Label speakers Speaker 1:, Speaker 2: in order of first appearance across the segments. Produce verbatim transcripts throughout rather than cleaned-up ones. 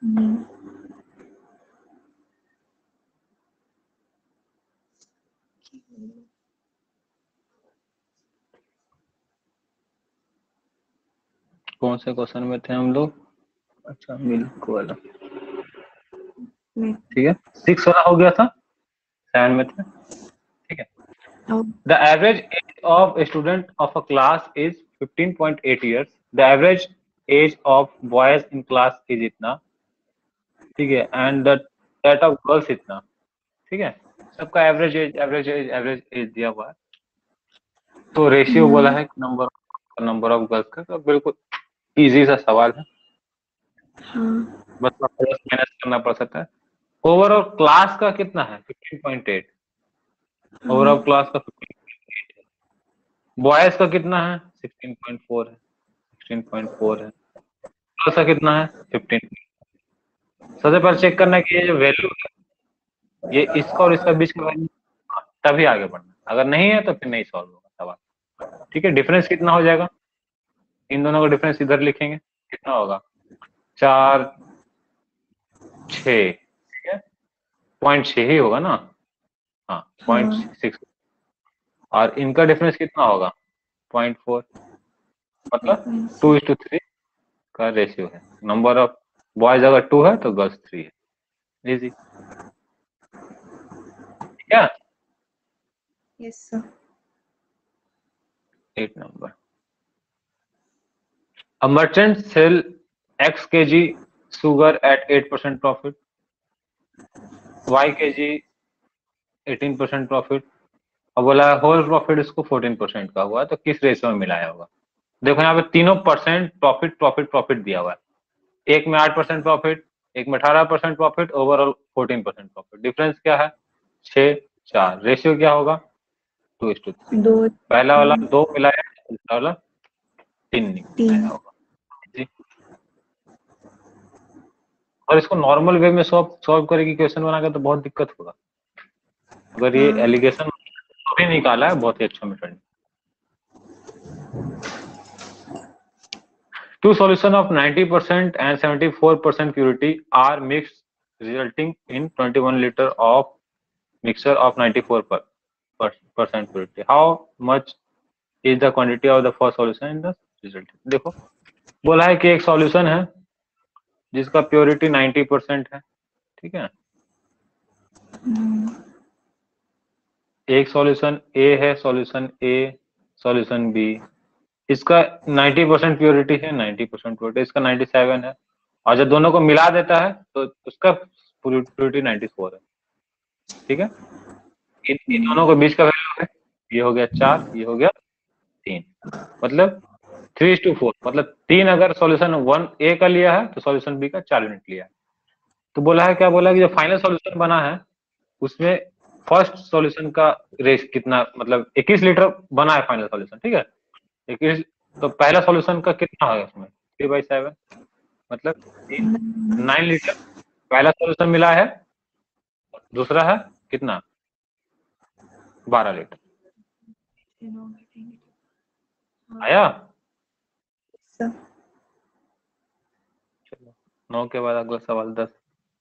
Speaker 1: हम्म,
Speaker 2: कौन से क्वेश्चन में थे हम लोग? अच्छा मिल्क वाला,
Speaker 1: मैं
Speaker 2: ठीक है। सिक्स वाला हो गया था, सेवन में थे, ठीक है।
Speaker 1: और
Speaker 2: the average age of student of a class is fifteen point eight years. The average age of boys in class is इतना, ठीक है, and the that of girls इतना, ठीक है। सबका average age average age average age दिया हुआ है। तो रेशियो बोला
Speaker 1: हम्म,
Speaker 2: है नंबर नंबर ऑफ गर्ल्स का, तो बिल्कुल इजी सा सवाल है,
Speaker 1: हाँ,
Speaker 2: बस प्लस माइनस करना पड़ सकता है। ओवरऑल क्लास का कितना है? Fifteen point eight. ओवरऑल
Speaker 1: हाँ,
Speaker 2: क्लास का फिफ्टीन पॉइंट एट है। बॉयज का कितना है? सिक्सटीन पॉइंट फोर है, सिक्सटीन पॉइंट फोर है। गर्ल्स का कितना है? फिफ्टीन। सबसे पहले चेक करना है कि ये जो वैल्यू है, ये इसका और इसका बीच का वैल्यू, तभी आगे बढ़ना। अगर नहीं है तो फिर नहीं सॉल्व होगा सवाल, ठीक है। डिफरेंस कितना हो जाएगा? इन दोनों का डिफरेंस इधर लिखेंगे, कितना होगा? चार छ, ठीक है, पॉइंट छ ही होगा ना, हाँ पॉइंट
Speaker 1: हाँ,
Speaker 2: सिक्स। और इनका डिफरेंस कितना होगा? पॉइंट फोर, मतलब टू इज टू थ्री का रेशियो है। नंबर ऑफ बॉयज अगर टू है तो गर्ल्स थ्री है। इजी, ठीक है।
Speaker 1: Yes sir.
Speaker 2: Eight number, a merchant sell x kg sugar at eight percent profit, y kg eighteen percent profit, और बोला होल प्रॉफिट इसको फोर्टीन परसेंट का हुआ, तो किस रेशियो में मिलाया होगा? देखो यहाँ पे तीनों परसेंट प्रॉफिट प्रॉफिट प्रॉफिट दिया हुआ है। एक में आठ परसेंट प्रॉफिट, एक में अठारह percent profit, overall fourteen percent profit. Difference क्या है? छह चार। रेशियो क्या होगा? Two is to three.
Speaker 1: दो,
Speaker 2: पहला वाला
Speaker 1: तीन,
Speaker 2: दो मिलाया, दूसरा वाला तीन नहीं
Speaker 1: तीन।
Speaker 2: मिलाया होगा जी। और इसको नॉर्मल वे में सॉल्व सॉल्व करेगी क्वेश्चन बना के तो बहुत दिक्कत होगा। अगर ये
Speaker 1: हाँ,
Speaker 2: एलिगेशन भी निकाला है, बहुत ही अच्छा method. Two solutions of ninety percent and seventy-four percent purity are mixed, resulting in twenty-one liter of mixture of ninety-four percent purity. How much is the quantity of the first solution in the result? देखो बोला है कि एक solution है जिसका purity ninety percent है, ठीक है।
Speaker 1: हम्म,
Speaker 2: एक सॉल्यूशन ए है, सॉल्यूशन ए, सॉल्यूशन बी। इसका नाइंटी परसेंट प्योरिटी है, नाइंटी परसेंट प्योरिटी, इसका नाइंटी सेवन है। और जब दोनों को मिला देता है तो उसका प्योरिटी नाइंटी फोर है, ठीक है। इन, इन दोनों के बीच का वैल्यू है, ये हो गया चार, ये हो गया तीन, मतलब थ्री टू फोर। मतलब तीन अगर सॉल्यूशन वन ए का लिया है तो सॉल्यूशन बी का चार यूनिट लिया है। तो बोला है क्या, बोला है कि जो फाइनल सॉल्यूशन बना है उसमें फर्स्ट सॉल्यूशन का रेस कितना, मतलब इक्कीस लीटर बना है फाइनल सॉल्यूशन, ठीक है। इक्कीस, तो पहला सॉल्यूशन का कितना होगा इसमें? थ्री बाई सेवन, मतलब तीन, नाइन लीटर पहला सॉल्यूशन मिला है। दूसरा है कितना? बारह लीटर आया।
Speaker 1: सर।
Speaker 2: चलो नौ के बाद अगला सवाल दस।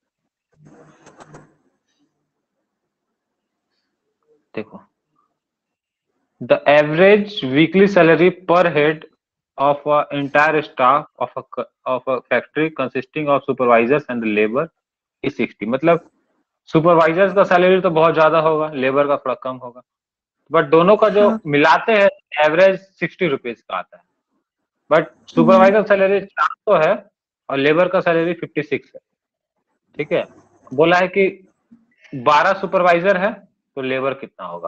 Speaker 2: देखो, the average weekly salary per head of a entire staff of a of a factory consisting of supervisors and labor is sixty. मतलब सुपरवाइजर्स का सैलरी तो बहुत ज्यादा होगा, लेबर का थोड़ा कम होगा, बट दोनों का जो
Speaker 1: हाँ,
Speaker 2: मिलाते हैं एवरेज सिक्सटी रुपीज का आता है। बट
Speaker 1: हम्म,
Speaker 2: सुपरवाइजर सैलरी चार सौ है और लेबर का सैलरी फिफ्टी सिक्स है, ठीक है। बोला है कि बारह सुपरवाइजर है तो लेबर कितना होगा?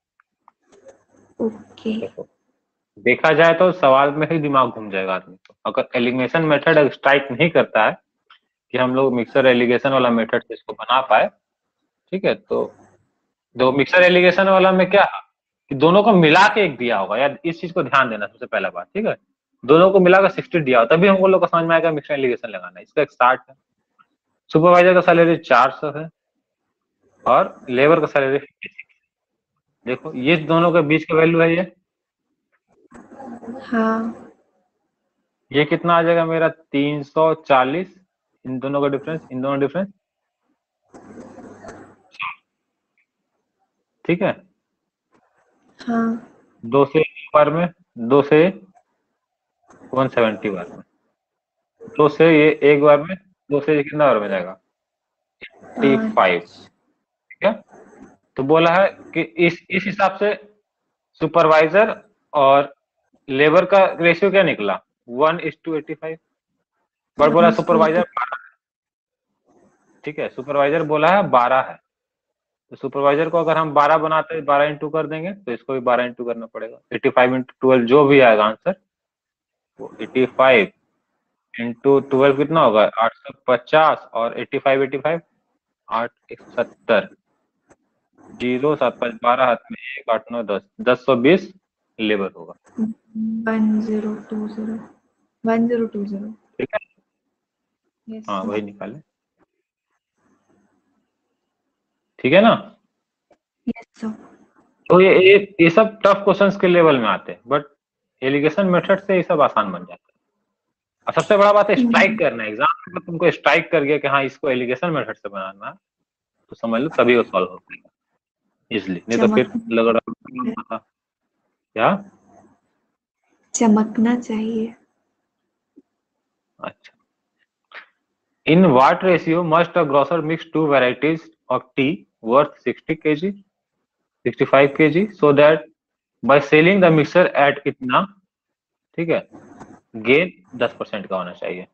Speaker 1: ओके,
Speaker 2: देखो, देखा जाए तो सवाल में ही दिमाग घूम जाएगा आदमी को। अगर एलिमिनेशन मेथड स्ट्राइक नहीं करता है कि हम लोग मिक्सर एलिगेशन वाला मेथड से इसको बना पाए, ठीक है, तो दो मिक्सर एलिगेशन वाला में क्या है कि दोनों को मिला के एक दिया होगा, यार इस चीज को ध्यान देना सबसे पहला बात, ठीक है। दोनों को मिलाकर सिक्सटी दिया हो तभी हमको लोग को समझ में आएगा मिक्सर एलिगेशन लगाना। इसका एक साठ है, सुपरवाइजर का सैलरी चार सौ है और लेबर का सैलरी फिफ्टी सिक्स। देखो ये दोनों के बीच का वैल्यू है ये
Speaker 1: हाँ,
Speaker 2: ये कितना आ जाएगा मेरा? तीन सौ चालीस इन दोनों का डिफरेंस, इन दोनों डिफरेंस, ठीक है।
Speaker 1: हाँ
Speaker 2: दो से एक बार में, दो से वन सेवेंटी बार में, दो से ये एक बार में, दो से ये कितना बार में जाएगा, एट्टी फाइव, ठीक है। तो बोला है कि इस इस हिसाब से सुपरवाइजर और लेबर का रेशियो क्या निकला, one is to eighty five. But बोला सुपरवाइजर बारह है, ठीक है, सुपरवाइजर बोला है बारह है। तो सुपरवाइजर को अगर हम बारह बनाते हैं, बारह इंटू कर देंगे, तो इसको भी बारह इंटू करना पड़ेगा। एट्टी फाइव इंटू ट्वेल्व जो भी आएगा आंसर, वो एट्टी फाइव इंटू ट्वेल्व कितना होगा, आठ सौ पचास, और एट्टी फाइव एट्टी फाइव आठ एक सौ सत्तर, जीरो सात पाँच बारह, हाथ में एक, आठ नौ दस, दस सौ बीस लेबर होगा।
Speaker 1: One zero two zero one zero two zero
Speaker 2: ठीक है,
Speaker 1: यस
Speaker 2: हाँ वही निकाले, ठीक है ना।
Speaker 1: Yes sir.
Speaker 2: तो ये ये ये सब टफ क्वेश्चंस के लेवल में आते हैं, बट एलिगेशन मेथड से ये सब आसान बन जाता है। और सबसे बड़ा बात है स्ट्राइक करना है। एग्जाम में तुमको स्ट्राइक कर गया कि हाँ इसको एलिगेशन मेथड से बनाना है, तो समझ लो तभी वो सॉल्व हो पाएगा इजिली, नहीं तो फिर लग रहा था क्या।
Speaker 1: चमकना चाहिए।
Speaker 2: अच्छा, in what ratio must a grocer mix two varieties of tea worth sixty kg sixty five kg so that by selling the mixture at इतना, ठीक है, गेन दस परसेंट का होना चाहिए,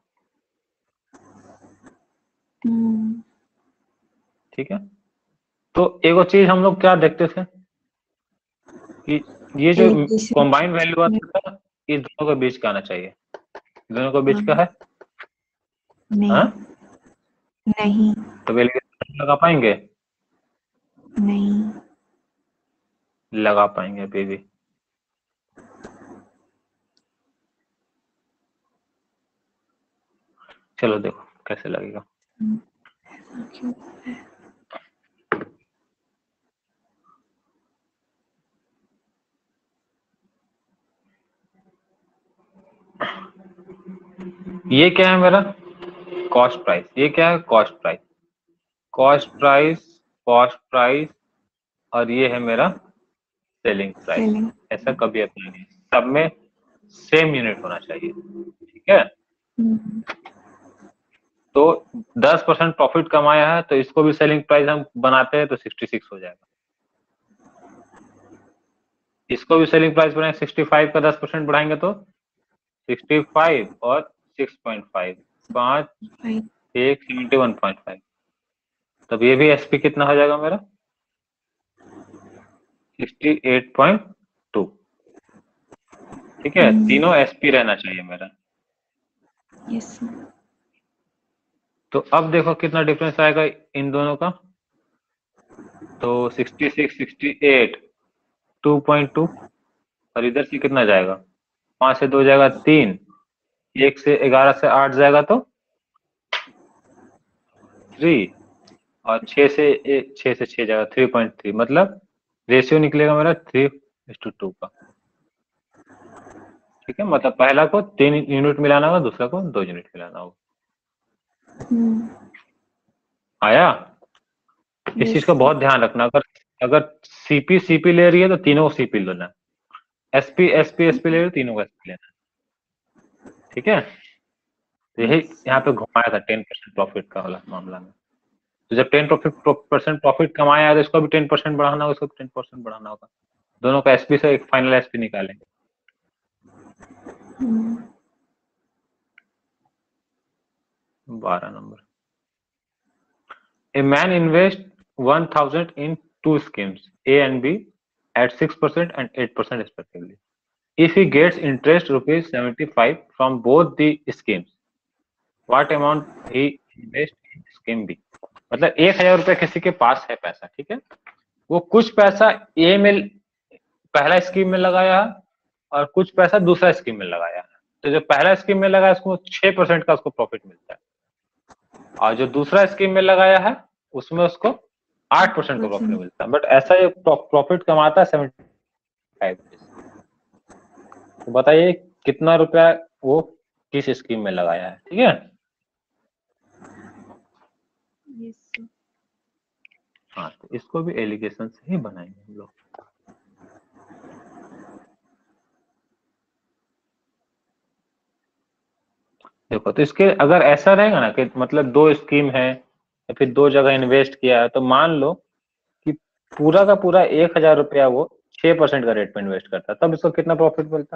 Speaker 2: ठीक है। तो एक चीज हम लोग क्या देखते थे कि ये जो कॉम्बाइंड वैल्यू आता था, इस दोनों के बीच का आना चाहिए। दोनों के बीच का है
Speaker 1: नहीं
Speaker 2: हाँ?
Speaker 1: नहीं
Speaker 2: तो वैल्यू लगा पाएंगे,
Speaker 1: नहीं
Speaker 2: लगा पाएंगे अभी भी। चलो देखो कैसे लगेगा।
Speaker 1: क्यों है?
Speaker 2: ये क्या है मेरा कॉस्ट प्राइस, ये क्या है cost price, cost price, cost price, और ये है मेरा सेलिंग प्राइस।
Speaker 1: Selling.
Speaker 2: ऐसा कभी अपना नहीं, सब में सेम यूनिट होना चाहिए, ठीक है।
Speaker 1: हम्म,
Speaker 2: तो दस परसेंट प्रॉफिट कमाया है, तो इसको भी सेलिंग प्राइस हम बनाते हैं तो सिक्सटी सिक्स हो जाएगा। इसको भी सेलिंग प्राइस बनाएंगे, सिक्सटी फाइव का दस परसेंट बढ़ाएंगे तो सिक्सटी फाइव और सिक्स पॉइंट फाइव, पांच
Speaker 1: right.
Speaker 2: एक सेवेंटी वन पॉइंट फाइव। तब ये भी एसपी कितना हो जाएगा मेरा, सिक्सटी एट पॉइंट टू, ठीक है।
Speaker 1: हम्म,
Speaker 2: तीनों एसपी रहना चाहिए मेरा।
Speaker 1: yes sir.
Speaker 2: तो अब देखो कितना डिफरेंस आएगा इन दोनों का, तो sixty six sixty eight two point two, और इधर से कितना जाएगा, पांच से दो जाएगा तीन, एक से ग्यारह से आठ जाएगा तो थ्री, और छह से एक, छह से छह जाएगा थ्री पॉइंट थ्री, मतलब रेशियो निकलेगा मेरा थ्री इज टू टू का, ठीक है। मतलब पहला को तीन यूनिट मिलाना होगा, दूसरा को दो यूनिट मिलाना होगा।
Speaker 1: हम्म,
Speaker 2: आया। इस
Speaker 1: yes
Speaker 2: चीज का
Speaker 1: sir.
Speaker 2: बहुत ध्यान रखना, अगर अगर सीपी सीपी ले रही है तो तीनों को सीपी लेना, एसपी एसपी एसपी ले रही है तीनों को एसपी लेना, ठीक है। तो यही यहाँ पे घुमाया था टेन परसेंट प्रॉफिट का वाला मामला में। तो जब टेन परसेंट प्रॉफिट कमाया है तो इसको भी टेन परसेंट बढ़ाना होगा, इसको भी टेन परसेंट बढ़ाना होगा। दोनों का एसपी से एक फाइनल एसपी निकालेंगे।
Speaker 1: हम्म,
Speaker 2: बारह नंबर, a man invest one thousand in two schemes A and B at six percent and eight percent respectively. If he gets interest rupees seventy-five from both the schemes, what amount he invest in scheme B? मतलब एक हजार रुपया किसी के पास है पैसा, ठीक है, वो कुछ पैसा ए में पहला स्कीम में लगाया है और कुछ पैसा दूसरा स्कीम में लगाया है। तो जो पहला स्कीम में लगाया उसको छह परसेंट का उसको प्रॉफिट मिलता है, और जो दूसरा स्कीम में लगाया है उसमें उसको आठ परसेंट का प्रॉफिट मिलता है। बट ऐसा ये प्रॉफिट कमाता है सेवेंटी फाइव। तो बताइए कितना रुपया वो किस स्कीम में लगाया है, ठीक है।
Speaker 1: yes.
Speaker 2: हाँ, तो इसको भी एलिगेशन से ही बनाएंगे हम लोग। देखो, तो इसके अगर ऐसा रहेगा ना कि मतलब दो स्कीम है या फिर दो जगह इन्वेस्ट किया है, तो मान लो कि पूरा का पूरा एक हजार रुपया वो छह परसेंट का रेट पे इन्वेस्ट करता, तब इसको कितना प्रॉफिट मिलता?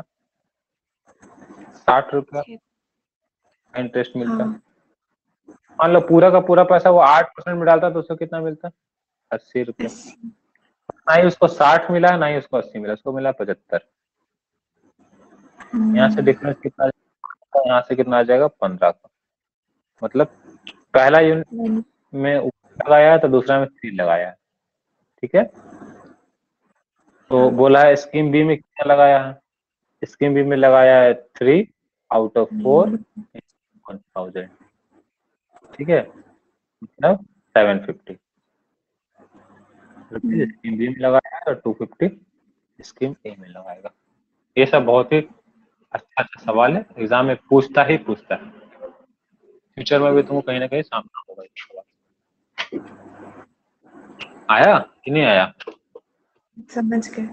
Speaker 2: साठ रुपया इंटरेस्ट मिलता।
Speaker 1: हाँ,
Speaker 2: मान लो पूरा का पूरा पैसा वो आठ परसेंट में डालता, तो उसको कितना मिलता? अस्सी रुपया।
Speaker 1: अस्सी।
Speaker 2: ना ही उसको साठ मिला, ना ही उसको अस्सी मिला, उसको मिला पचहत्तर। यहाँ से
Speaker 1: हम्म,
Speaker 2: डिफरेंस कितना, यहाँ से कितना आ जाएगा? पंद्रह का। मतलब पहला यूनिट
Speaker 1: वन-
Speaker 2: में ऊपर लगाया है तो दूसरा में थ्री लगाया है, ठीक है। तो
Speaker 1: हाँ,
Speaker 2: बोला है स्कीम बी में कितना लगाया है? स्कीम बी में लगाया है three out of four one thousand, ठीक है, मतलब seven fifty rupees
Speaker 1: hmm,
Speaker 2: scheme B में लगाया है और टू फिफ्टी स्कीम ए में लगाएगा। ये सब बहुत ही अच्छा अच्छा सवाल है, एग्जाम में पूछता ही पूछता है, फ्यूचर में भी तुमको कहीं ना कहीं सामना होगा ये सवाल। आया कि नहीं आया?
Speaker 1: समझ गए।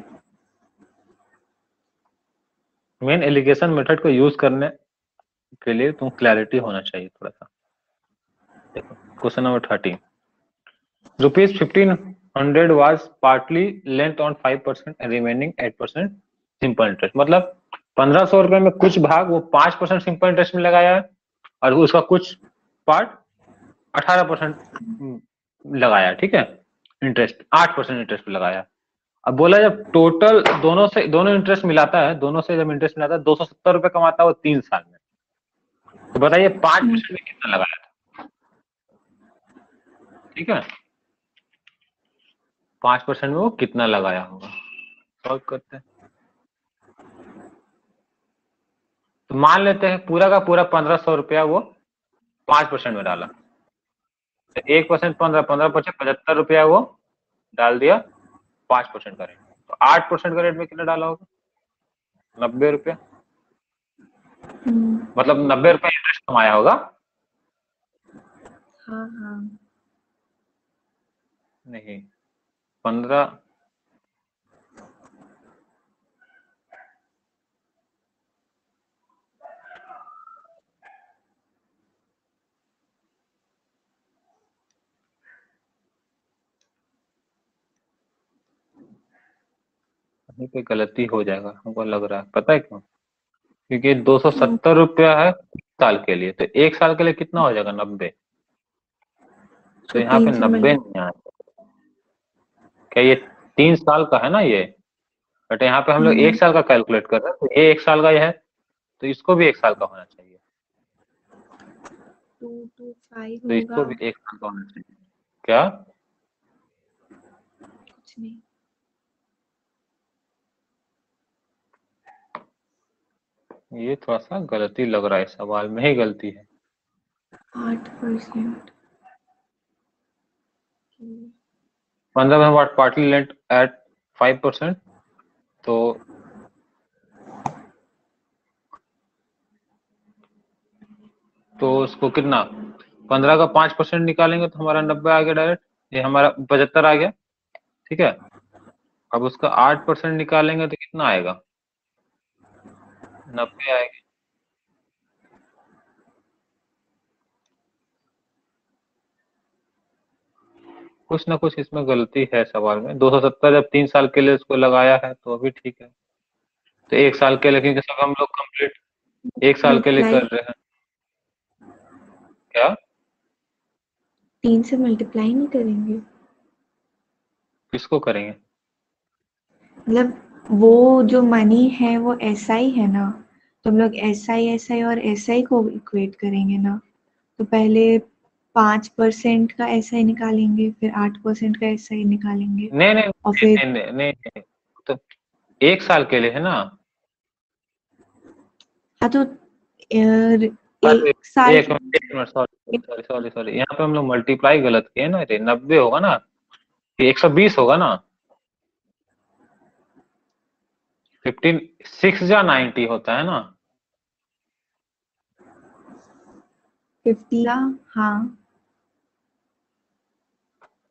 Speaker 2: मेन एलिगेशन मेथड को यूज करने के लिए तुम क्लैरिटी होना चाहिए थोड़ा सा। देखो question number thirteen, rupees fifteen hundred was partly lent on five percent and remaining eight percent simple interest. मतलब पंद्रह सौ रुपए में कुछ भाग वो पांच परसेंट सिंपल इंटरेस्ट में लगाया है और उसका कुछ पार्ट अठारह परसेंट लगाया, ठीक है, इंटरेस्ट आठ परसेंट इंटरेस्ट पे लगाया। अब बोला जब टोटल दोनों से दोनों इंटरेस्ट मिलाता है, दोनों से जब इंटरेस्ट मिलाता है दो सौ सत्तर रुपए कमाता है वो तीन साल में, तो बताइए पांच
Speaker 1: हम्म,
Speaker 2: परसेंट में कितना लगाया था? ठीक है, पांच परसेंट में वो कितना लगाया होगा, सॉल्व करते हैं। तो मान लेते हैं पूरा का पूरा पंद्रह सौ रुपया वो पांच परसेंट में डाला, तो एक परसेंट पंद्रह पंद्रह परसेंट पचहत्तर रुपया वो डाल दिया पांच परसेंट का रेट, तो आठ परसेंट का रेट में कितना डाला होगा? नब्बे रुपया।
Speaker 1: हम्म,
Speaker 2: मतलब नब्बे रुपया इंटरेस्ट कमाया होगा।
Speaker 1: हाँ, हाँ,
Speaker 2: नहीं, पंद्रह, कहीं पे गलती हो जाएगा हमको लग रहा है, पता है क्यों? क्योंकि दो सौ
Speaker 1: क्यों?
Speaker 2: सत्तर रुपया है साल के लिए, तो एक साल के लिए कितना हो जाएगा? नब्बे। तो
Speaker 1: तो
Speaker 2: यहाँ पे
Speaker 1: तीन से
Speaker 2: नब्बे
Speaker 1: मल्टी
Speaker 2: नहीं आया, क्या ये तीन साल का है ना ये, बट यहाँ पे हम लोग एक
Speaker 1: हम्म,
Speaker 2: साल का कैलकुलेट कर रहे हैं, तो ये एक साल का ही है, तो इसको भी एक साल का होना चाहिए,
Speaker 1: टू टू फाइव
Speaker 2: तो
Speaker 1: होगा।
Speaker 2: इसको भी एक साल का होना चाहिए। क्या?
Speaker 1: कुछ नहीं।
Speaker 2: ये थोड़ा सा गलती लग रहा है, सवाल में ही गलती है।
Speaker 1: आठ परसेंट।
Speaker 2: पंद्रह में what partly lent at five percent, तो तो उसको कितना, पंद्रह का पांच परसेंट निकालेंगे तो हमारा नब्बे आ गया डायरेक्ट, ये हमारा पचहत्तर आ गया, ठीक है। अब उसका आठ परसेंट निकालेंगे तो कितना आएगा? नब्बे आएगा। कुछ ना कुछ इसमें गलती है सवाल में। दो सौ सत्तर जब तीन साल के लिए उसको लगाया है तो अभी ठीक है, तो एक साल के लिए, क्योंकि सब हम लोग कंप्लीट एक साल के लिए
Speaker 1: मल्टीप्लाई
Speaker 2: कर रहे हैं। क्या?
Speaker 1: तीन से मल्टीप्लाई नहीं करेंगे?
Speaker 2: किसको करेंगे?
Speaker 1: मतलब वो जो मनी है वो एस आई है ना, तो हम लोग एस आई एस आई और एस आई को इक्वेट करेंगे ना। तो पहले पाँच परसेंट का एस आई निकालेंगे, फिर आठ परसेंट का एस आई निकालेंगे,
Speaker 2: नहीं नहीं
Speaker 1: और फिर
Speaker 2: नहीं नहीं नहीं, नहीं। तो एक साल के लिए है ना।
Speaker 1: हाँ तो अ,
Speaker 2: अरे
Speaker 1: एक साल
Speaker 2: एक
Speaker 1: के
Speaker 2: मिनट एक minute, sorry sorry sorry sorry, यहाँ पे हम लोग मल्टीप्लाई गलत किए ना, रे नब्बे होगा ना, एक सौ बीस होगा ना, फिफ्टीन सिक्स या नाइन्टी होता है ना।
Speaker 1: फिफ्टी का। हाँ,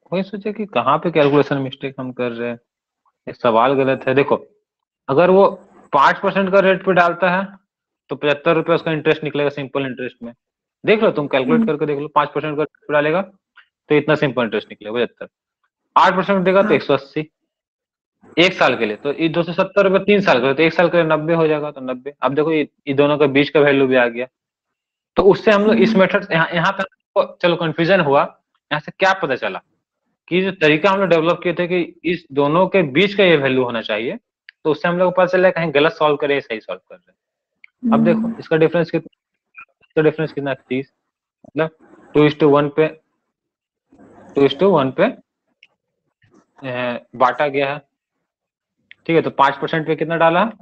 Speaker 2: वही सोचे कि कहाँ पे कैलकुलेशन मिस्टेक हम कर रहे हैं, ये सवाल गलत है। देखो अगर वो पांच परसेंट का रेट पे डालता है तो पचहत्तर रुपये उसका इंटरेस्ट निकलेगा सिंपल इंटरेस्ट में। देख लो तुम कैलकुलेट
Speaker 1: हम्म,
Speaker 2: करके देख लो, पांच परसेंट का रेट पे डालेगा तो इतना सिंपल इंटरेस्ट निकलेगा पचहत्तर। आठ परसेंट देगा तो
Speaker 1: हाँ।
Speaker 2: एक सौ अस्सी एक साल के लिए, तो ये दो सौ सत्तर रुपये तीन साल के लिए, तो एक साल के लिए नब्बे हो जाएगा, तो नब्बे। अब देखो ये, ये दोनों के बीच का वैल्यू भी आ गया। तो उससे हम लोग इस
Speaker 1: हम्म,
Speaker 2: मेथड यहाँ यहाँ पे हमको चलो कंफ्यूजन हुआ, यहाँ से क्या पता चला कि जो तरीका हम लोग डेवलप किए थे कि इस दोनों के बीच का ये वैल्यू होना चाहिए, तो उससे हम लोग को पता चला कहीं गलत सॉल्व करे या सही सॉल्व कर रहे हैं। अब देखो
Speaker 1: हम्म,
Speaker 2: इसका डिफरेंस कितना, इसका डिफरेंस कितना, तीस। मतलब टू इज टू वन पे टू इज टू वन पे अ, बांटा गया है। ठीक है, तो पांच परसेंट पे कितना डाला है,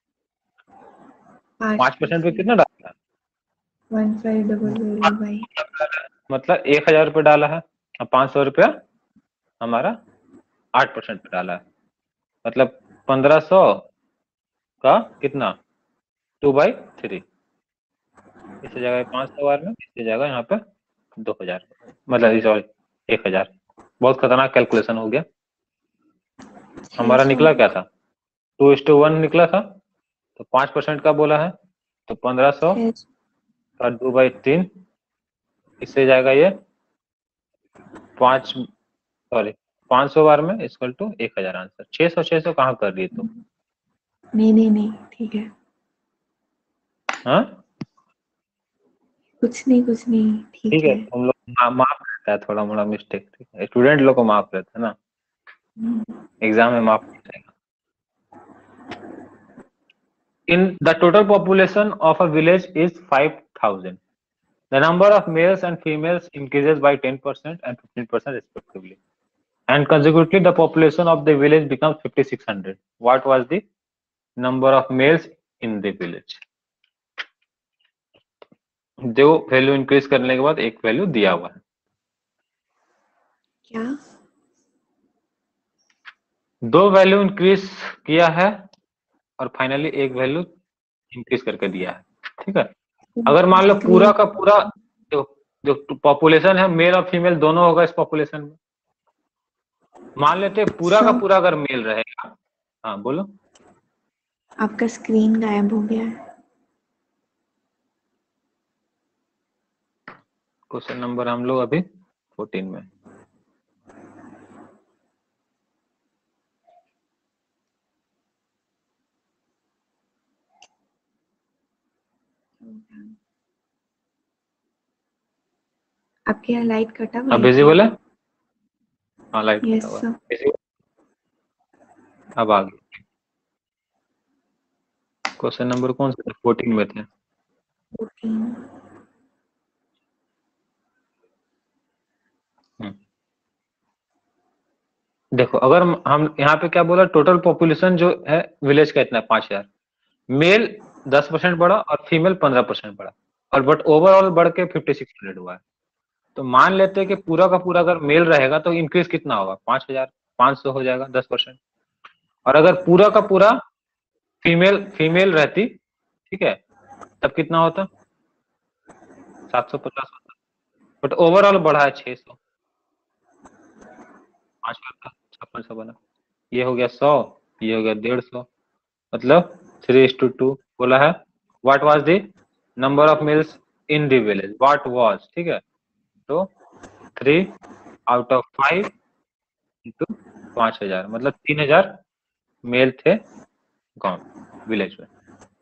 Speaker 1: पाँच
Speaker 2: पांच परसेंट पे
Speaker 1: परसेंट
Speaker 2: कितना डाला है,
Speaker 1: one five double zero by
Speaker 2: मतलब एक हजार रुपये डाला है, और पांच सौ रुपया हमारा आठ परसेंट पे डाला है, मतलब पंद्रह सौ का कितना, टू बाई थ्री। इससे जगह पांच सौ बार में, इससे जगह यहाँ पे दो हजार, मतलब सॉरी एक हजार। बहुत खतरनाक कैलकुलेशन हो गया।
Speaker 1: छः
Speaker 2: हमारा
Speaker 1: सौ
Speaker 2: निकला क्या था, टू इज टू वन निकला था, तो पांच परसेंट का बोला है, तो पंद्रह सौ
Speaker 1: छः
Speaker 2: का दो बाई तीन, इससे जाएगा ये पांच, सॉरी पांच सौ बार में इक्वल टू एक हजार। आंसर छह सौ, छह सौ कहाँ कर रही तुम,
Speaker 1: नहीं नहीं नहीं, ठीक है,
Speaker 2: हाँ
Speaker 1: कुछ नहीं कुछ नहीं,
Speaker 2: ठीक
Speaker 1: ठीक
Speaker 2: है,
Speaker 1: है।
Speaker 2: तुम लोग मा, माफ रहता है थोड़ा मोड़ा मिस्टेक, ठीक है, स्टूडेंट लोग को माफ रहता है ना,
Speaker 1: हम्म,
Speaker 2: एग्जाम में माफ नहीं रहेगा। In the total population of a village is five thousand. The number of males and females increases by ten percent and fifteen percent respectively. And consequently, the population of the village becomes fifty-six hundred. What was the number of males in the village? दो value increase करने के बाद एक value दिया हुआ है,
Speaker 1: क्या?
Speaker 2: दो वैल्यू इंक्रीज किया है और फाइनली एक वैल्यू इंक्रीज करके दिया है। ठीक है, अगर मान लो पूरा
Speaker 1: स्क्रीन।
Speaker 2: का पूरा जो जो पॉपुलेशन है मेल और फीमेल दोनों होगा इस पॉपुलेशन में, मान लेते हैं पूरा का
Speaker 1: सर,
Speaker 2: पूरा अगर मेल रहेगा। हाँ बोलो।
Speaker 1: आपका स्क्रीन गायब हो गया है।
Speaker 2: क्वेश्चन नंबर हम लोग अभी फोर्टीन में,
Speaker 1: आपके यहाँ लाइट कटा हुआ
Speaker 2: अब
Speaker 1: है क्या?
Speaker 2: विजिबल है, हाँ लाइट कटा
Speaker 1: यस
Speaker 2: हुआ
Speaker 1: सर।
Speaker 2: है, अब आ गया। क्वेश्चन नंबर कौन सा था, फोर्टीन में थे।
Speaker 1: फोर्टीन।
Speaker 2: हम्म, देखो अगर हम यहाँ पे क्या बोला, टोटल पॉपुलेशन जो है विलेज का इतना है पांच हजार, मेल दस परसेंट बढ़ा और फीमेल पंद्रह परसेंट बढ़ा, और बट ओवरऑल बढ़ के फिफ्टी सिक्स हंड्रेड हुआ है। तो मान लेते हैं कि पूरा का पूरा अगर मेल रहेगा तो इंक्रीज कितना होगा, पांच हजार पांच सौ हो जाएगा, दस परसेंट। और अगर पूरा का पूरा फीमेल फीमेल रहती, ठीक है, तब कितना होता, सात सौ पचास होता। बट ओवरऑल बढ़ा है छह सौ, पांच का छप्पन सौ बना, ये हो गया सौ, ये हो गया डेढ़ सौ, मतलब थ्री इज टू टू बोला है। What was the number of males in the village, what was, ठीक है, तो three out of five into पांच हजार, मतलब तीन हजार मेल थे गांव विलेज में।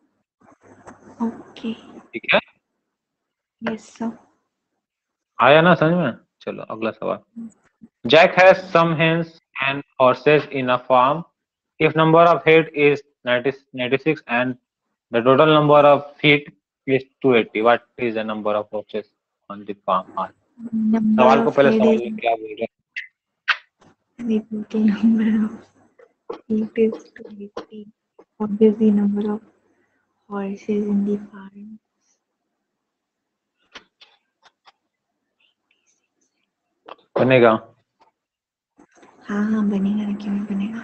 Speaker 1: ओके।
Speaker 2: ठीक है,
Speaker 1: यस सर।
Speaker 2: आया ना समझ में। चलो अगला सवाल। Jack has some hens and horses in a farm, if number of head is ninety, ninety-six and the total number of feet is two eighty, what is the number of horses on the farm? हाँ,
Speaker 1: number
Speaker 2: सवाल को
Speaker 1: of
Speaker 2: पहले
Speaker 1: head
Speaker 2: समझ
Speaker 1: is
Speaker 2: low क्या बोल रहे
Speaker 1: total number of feet is two eighty, obviously number of horses in the farm।
Speaker 2: हैं, बनेगा।
Speaker 1: हाँ हाँ बनेगा ना, क्यों नहीं बनेगा।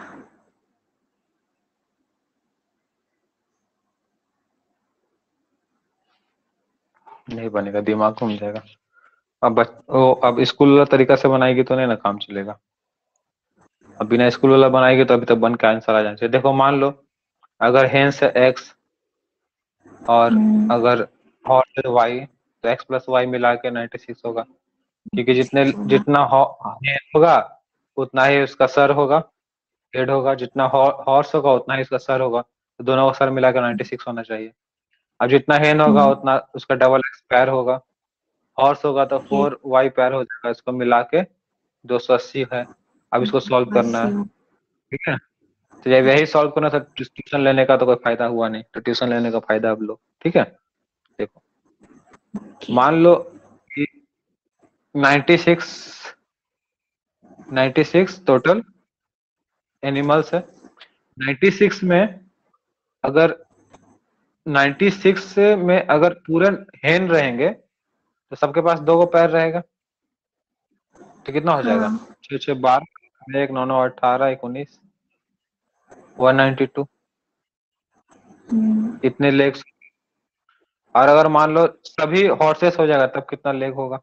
Speaker 2: नहीं बनेगा, दिमाग घूम जाएगा। अब बच, ओ, अब स्कूल वाला तरीका से बनाएगी तो नहीं ना काम चलेगा। अब बिना स्कूल वाला बनाएगी तो अभी तक बन के आंसर आ जाना चाहिए। देखो मान लो अगर हेंस है एक्स और
Speaker 1: हम्म,
Speaker 2: अगर हॉर्स है वाई, तो एक्स प्लस वाई मिला के नाइन्टी सिक्स होगा, क्योंकि जितने
Speaker 1: सिक्स होगा।
Speaker 2: जितना हेड होगा उतना ही उसका सर होगा, हेड होगा, जितना हॉर्स होगा उतना ही उसका सर होगा, तो दोनों का सर मिलाकर नाइन्टी सिक्स होना चाहिए। अब जितना हेन होगा
Speaker 1: हम्म,
Speaker 2: उतना उसका डबल एक्स पैर होगा, हॉर्स होगा तो
Speaker 1: ये
Speaker 2: फोर वाई पैर हो जाएगा, इसको मिला के दो सौ अस्सी है। अब इसको सॉल्व करना
Speaker 1: अस्सी
Speaker 2: है,
Speaker 1: हो।
Speaker 2: ठीक है। तो जब यही सॉल्व करना था, ट्यूशन लेने का तो कोई फायदा हुआ नहीं, तो ट्यूशन लेने का फायदा अब लो, ठीक है। देखो
Speaker 1: ओके।
Speaker 2: मान लो कि ninety six ninety six total animals है। नाइन्टी सिक्स में अगर नाइन्टी सिक्स में अगर पूरे हेन रहेंगे तो सबके पास दो गो पैर रहेगा, तो कितना हो जाएगा?
Speaker 1: हाँ।
Speaker 2: छः छः बारह, एक नौ नौ अठारह, एक उन्नीस, वन नाइन्टी टू,
Speaker 1: हम्म,
Speaker 2: इतने लेग्स। और अगर मान लो सभी हॉर्सेस हो जाएगा तब कितना लेग होगा?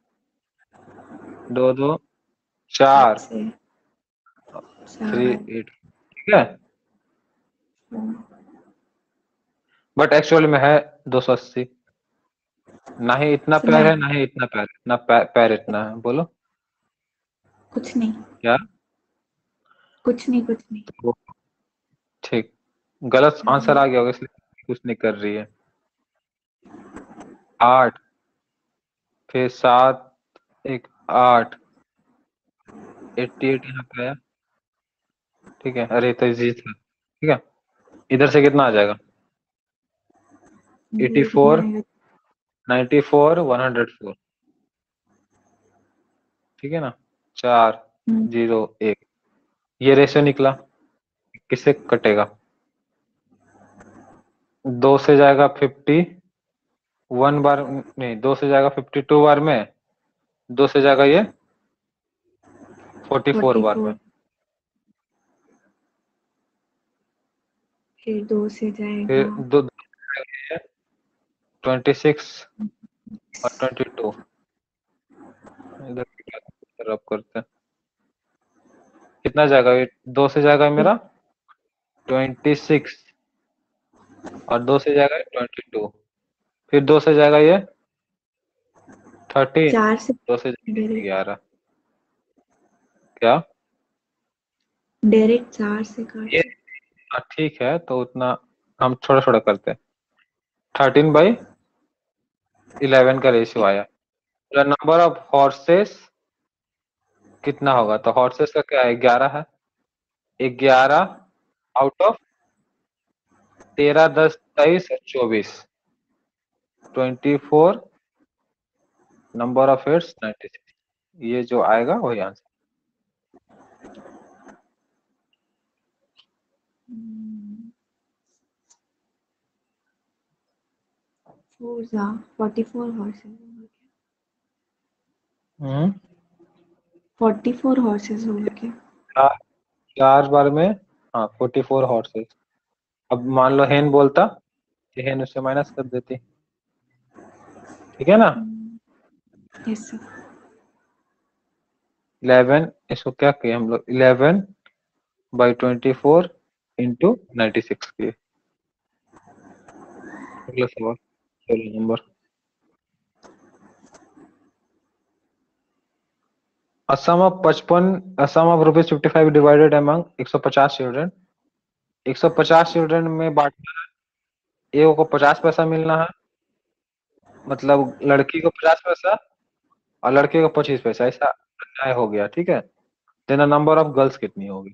Speaker 2: दो दो
Speaker 1: आठ
Speaker 2: चार,
Speaker 1: से
Speaker 2: थ्री
Speaker 1: चार।
Speaker 2: एट, ठीक है। बट एक्चुअल में है दो सौ अस्सी। ना ही इतना
Speaker 1: सुना
Speaker 2: पैर है
Speaker 1: है?
Speaker 2: ना ही इतना पैर, ना पैर, पैर इतना है, बोलो
Speaker 1: कुछ नहीं,
Speaker 2: क्या?
Speaker 1: कुछ नहीं, कुछ नहीं।
Speaker 2: तो ठीक, गलत आंसर
Speaker 1: हम्म,
Speaker 2: आ गया होगा इसलिए कुछ नहीं कर रही है। आठ, फिर सात, एक आठ, एट्टी एट यहाँ पे आया, ठीक है। अरे तो जी था, ठीक है। इधर से कितना आ जाएगा? एटी
Speaker 1: ये कितना
Speaker 2: फोर,
Speaker 1: आएगा?
Speaker 2: Ninety four, one hundred four, ठीक है ना। चार,
Speaker 1: हम्म,
Speaker 2: जीरो, एक, ये रेशियो निकला। किससे कटेगा? दो से जाएगा फिफ्टी वन बार, नहीं, दो से जाएगा फिफ्टी टू बार में, दो से जाएगा ये फोर्टी फोर
Speaker 1: फोर्टी
Speaker 2: बार में,
Speaker 1: फोर फिर दो से
Speaker 2: फिर
Speaker 1: जाएगा।
Speaker 2: दो ट्वेंटी सिक्स और ट्वेंटी टू, इधर रब करते हैं, कितना जाएगा? ये दो से जाएगा मेरा ट्वेंटी सिक्स, और दो से जाएगा ट्वेंटी टू, फिर दो से जाएगा ये थर्टीन,
Speaker 1: चार से
Speaker 2: दो से जाएगा
Speaker 1: डायरेक्ट,
Speaker 2: ग्यारह, क्या?
Speaker 1: डायरेक्ट चार से काट
Speaker 2: ये
Speaker 1: सकते।
Speaker 2: हाँ, ठीक है, तो उतना हम छोटा छोटा करते हैं। थर्टीन बाई इलेवन का रेशियो आया। नंबर ऑफ हॉर्सेस कितना होगा? तो हॉर्सेस का क्या है? ग्यारह है। ग्यारह आउट ऑफ तेरह, दस, तेईस और चौबीस, twenty four, number of heads ninety six, ये जो आएगा वही आंसर।
Speaker 1: फोर जा फोर्टी फोर हॉर्सेस होगा क्या?
Speaker 2: हम्म,
Speaker 1: फोर्टी फोर हॉर्सेस होगा क्या?
Speaker 2: चार, चार बार में, हाँ, फोर्टी फोर हॉर्सेस। अब मान लो हेन बोलता कि हेन उससे माइनस कर देती, ठीक है ना।
Speaker 1: Yes sir.
Speaker 2: इलेवन, इसको क्या किए हम लोग? Eleven by twenty four into ninety six किए। अगला सवाल, सोलह नंबर। असम ऑफ पचपन, a sum of rupees fifty five divided among एक सौ पचास चिल्ड्रन, एक सौ पचास चिल्ड्रन में बांटना है। एक को पचास पैसा मिलना है, मतलब लड़की को पचास पैसा और लड़के को पच्चीस पैसा, ऐसा अन्याय हो गया, ठीक है। देना नंबर ऑफ गर्ल्स कितनी होगी?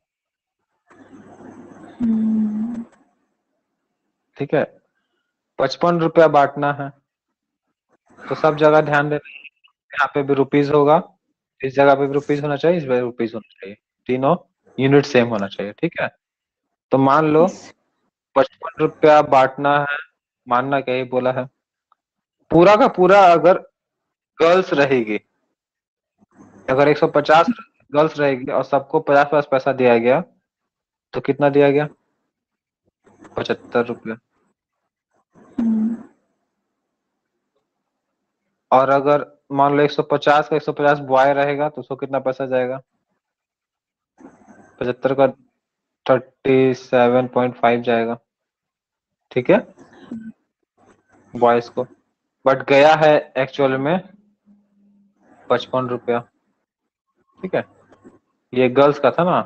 Speaker 1: हम्म,
Speaker 2: ठीक है, पचपन रुपया बांटना है, तो सब जगह ध्यान देना, यहाँ पे भी रुपीज होगा, इस जगह पे भी रुपीज होना चाहिए, इस जगह रुपीज होना चाहिए, तीनों यूनिट सेम होना चाहिए, ठीक है। तो मान लो
Speaker 1: यस।
Speaker 2: पचपन रुपया बांटना है, मानना क्या ही बोला है, पूरा का पूरा अगर गर्ल्स रहेगी, अगर एक सौ पचास गर्ल्स रहेगी और सबको पचास पचास पैसा दिया गया, तो कितना दिया गया? पचहत्तर रुपया।
Speaker 1: हम्म,
Speaker 2: और अगर मान लो एक सौ पचास का एक सौ पचास बॉय रहेगा तो उसको कितना पैसा जाएगा? पचहत्तर का थर्टी सेवन पॉइंट फाइव जाएगा, ठीक है, बॉयज को। बट गया है एक्चुअल में पचपन रुपया, ठीक है। ये गर्ल्स का था ना,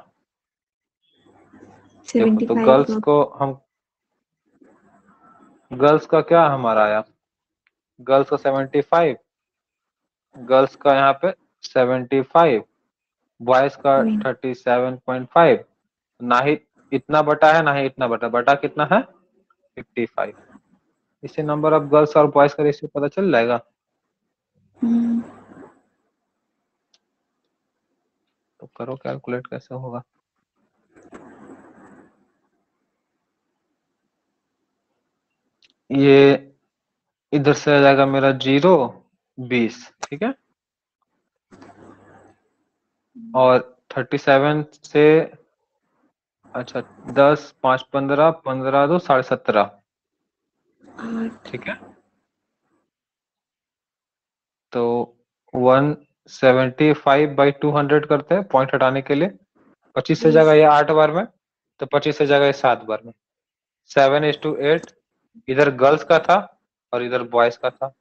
Speaker 2: देखो तो गर्ल्स
Speaker 1: पचहत्तर
Speaker 2: को हम गर्ल्स का क्या हमारा आया, गर्ल्स का सेवेंटी फाइव, गर्ल्स का यहाँ पे सेवेंटी फाइव, बॉयज का
Speaker 1: point
Speaker 2: thirty seven point five. ना ही इतना बटा है ना ही इतना बटा, बटा कितना है फिफ्टी फाइव। इससे नंबर ऑफ गर्ल्स और बॉयज का रेशियो पता चल जाएगा। तो करो कैलकुलेट कैसे होगा। ये इधर से आ जाएगा मेरा जीरो बीस, ठीक है, और थर्टी सेवन से अच्छा दस पांच पंद्रह, पंद्रह दो साढ़े सत्रह,
Speaker 1: आठ
Speaker 2: ठीक है। तो one seventy five by two hundred करते हैं पॉइंट हटाने के लिए। पच्चीस से जाएगा
Speaker 1: बीस
Speaker 2: ये आठ बार में, तो पच्चीस से जाएगा ये सात बार में। सेवन इज टू एट, इधर गर्ल्स का था और इधर बॉयज का था।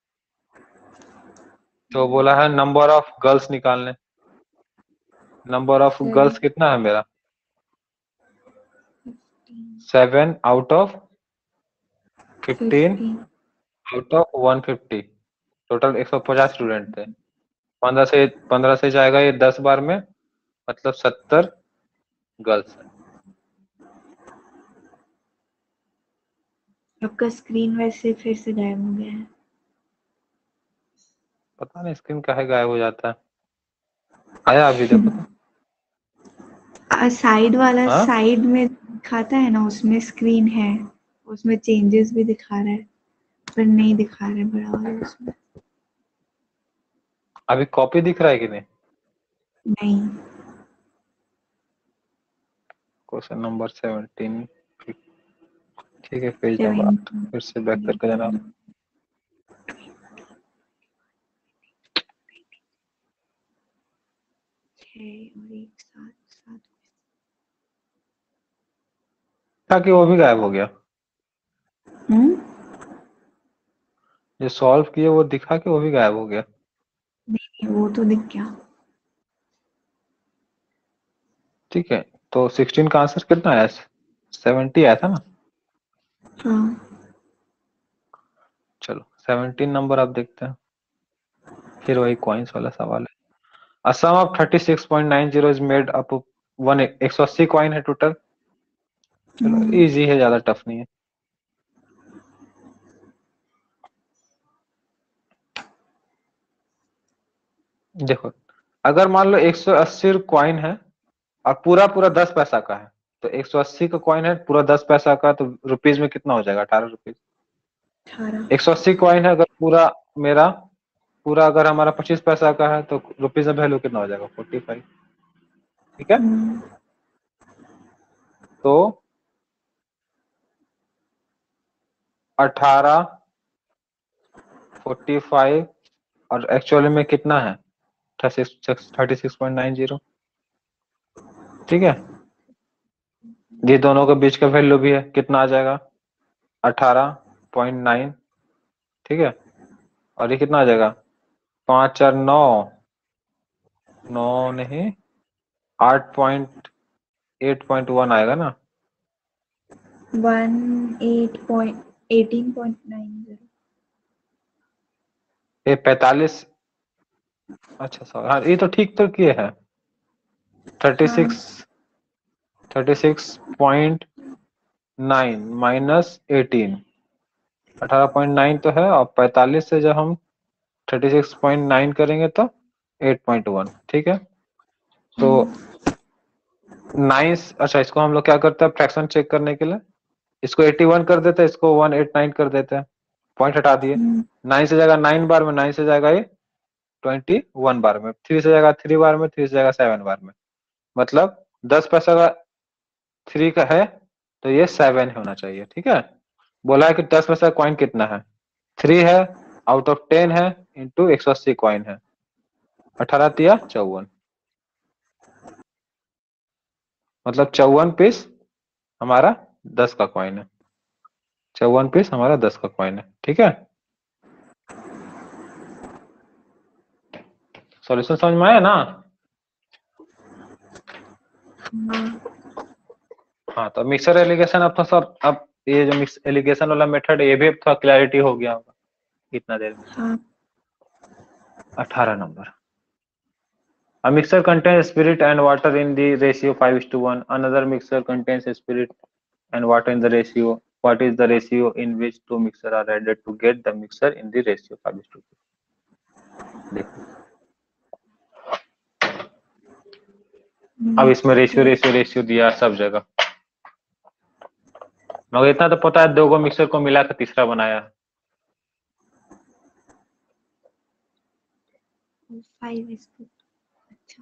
Speaker 2: तो बोला है नंबर ऑफ गर्ल्स निकालने। नंबर ऑफ गर्ल्स कितना है मेरा, seven out of fifteen
Speaker 1: fifteen
Speaker 2: out of one fifty. Total एक सौ पचास स्टूडेंट थे। पंद्रह से पंद्रह से जाएगा ये दस बार में, मतलब सत्तर गर्ल्स है।
Speaker 1: आपका स्क्रीन वैसे फिर से गायब हो गया है।
Speaker 2: पता नहीं स्क्रीन काहे गायब हो जाता है। आया अभी देखो तो।
Speaker 1: साइड वाला
Speaker 2: हाँ
Speaker 1: साइड में दिखाता है ना, उसमें स्क्रीन है, उसमें चेंजेस भी दिखा रहा है, पर नहीं दिखा रहा है बड़ा वाला उसमें।
Speaker 2: अभी कॉपी दिख रहा है कि नहीं?
Speaker 1: नहीं
Speaker 2: क्वेश्चन नंबर सेवनटीन, ठीक है, पेज नंबर आठ,
Speaker 1: सेवेंटी
Speaker 2: फिर से बैक करके जाना।
Speaker 1: छः और एक सात सात
Speaker 2: ताकि वो भी गायब हो गया।
Speaker 1: हम्म
Speaker 2: जो सॉल्व किए वो दिखा कि वो भी गायब हो गया।
Speaker 1: नहीं, वो तो दिख गया।
Speaker 2: ठीक है, तो सिक्सटीन का आंसर कितना आया? सेवेंटी आया था ना।
Speaker 1: हाँ
Speaker 2: चलो सेवनटीन नंबर आप देखते हैं, फिर वही कॉइन्स वाला सवाल है। A sum of thirty six point nine zero is made up of one एक सौ अस्सी कॉइन है टोटल। चलो
Speaker 1: हम्म,
Speaker 2: इजी है, ज्यादा टफ नहीं है। देखो अगर मान लो एक सौ अस्सी कॉइन है और पूरा पूरा दस पैसा का है, तो एक सौ अस्सी का कॉइन है पूरा दस पैसा का, तो रुपीज में कितना हो जाएगा? अठारह रुपीज।
Speaker 1: अठारह
Speaker 2: एक सौ अस्सी कॉइन है अगर पूरा मेरा पूरा अगर हमारा पच्चीस पैसा का है, तो रुपीज में वैल्यू कितना हो जाएगा? फोर्टी फाइव, ठीक है।
Speaker 1: हम्म,
Speaker 2: तो अठारह, फोर्टी फाइव और एक्चुअली में कितना है? Thirty six point nine zero, ठीक है। ये दोनों के बीच का वैल्यू भी है, कितना आ जाएगा? अठारह पॉइंट नाइन, ठीक है। और ये कितना आ जाएगा? पांच चार नौ, नौ नहीं आठ पॉइंट एट पॉइंट वन आएगा ना।
Speaker 1: One eight point eighteen point nine zero.
Speaker 2: ये पैतालीस, अच्छा सॉरी, हाँ ये तो ठीक तो किए है। थर्टी
Speaker 1: हाँ
Speaker 2: six thirty six point nine minus eighteen, अठारह पॉइंट नाइन तो है, और पैतालीस से जब हम थर्टी सिक्स पॉइंट नाइन करेंगे तो एट पॉइंट वन, ठीक है। तो नाइन, अच्छा इसको हम लोग क्या करते हैं फ्रैक्शन चेक करने के लिए, इसको इक्यासी कर देते हैं, इसको वन एट नाइन कर देते हैं, पॉइंट हटा दिए।
Speaker 1: हम्म,
Speaker 2: नाइन से जाएगा नाइन बार में, नाइन से जाएगा ये ट्वेंटी वन बार में, थ्री से जाएगा थ्री बार में, थ्री से जाएगा सेवन बार में। मतलब दस पैसा का थ्री का है तो ये सेवन होना चाहिए, ठीक है। बोला है कि दस पैसा कॉइन कितना है? थ्री है, आउट ऑफ टेन है इंटू एक सौ अस्सी कॉइन है, अठारह तिया चौवन, मतलब चौवन पीस हमारा दस का कॉइन है, चौवन पीस हमारा दस का कॉइन है। ठीक है, सॉल्यूशन समझ में आया ना? हाँ, तो मिक्सर एलिगेशन अब तो सर, अब ये जो मिक्स एलिगेशन वाला मेथड है ये भी अब थोड़ा क्लैरिटी हो गया होगा इतना देर में।
Speaker 1: हाँ।
Speaker 2: अठारह number, a mixture contains spirit and water in the ratio five is to one, another mixture contains spirit and water in the ratio, what is the ratio in which two mixture are added to get the mixture in the ratio five is to two? देखो अब इसमें ratio ratio ratio दिया सब जगह, मगर इतना तो पता है दो गो मिक्सर को मिला कर तीसरा बनाया है।
Speaker 1: फाइव इज टू, अच्छा।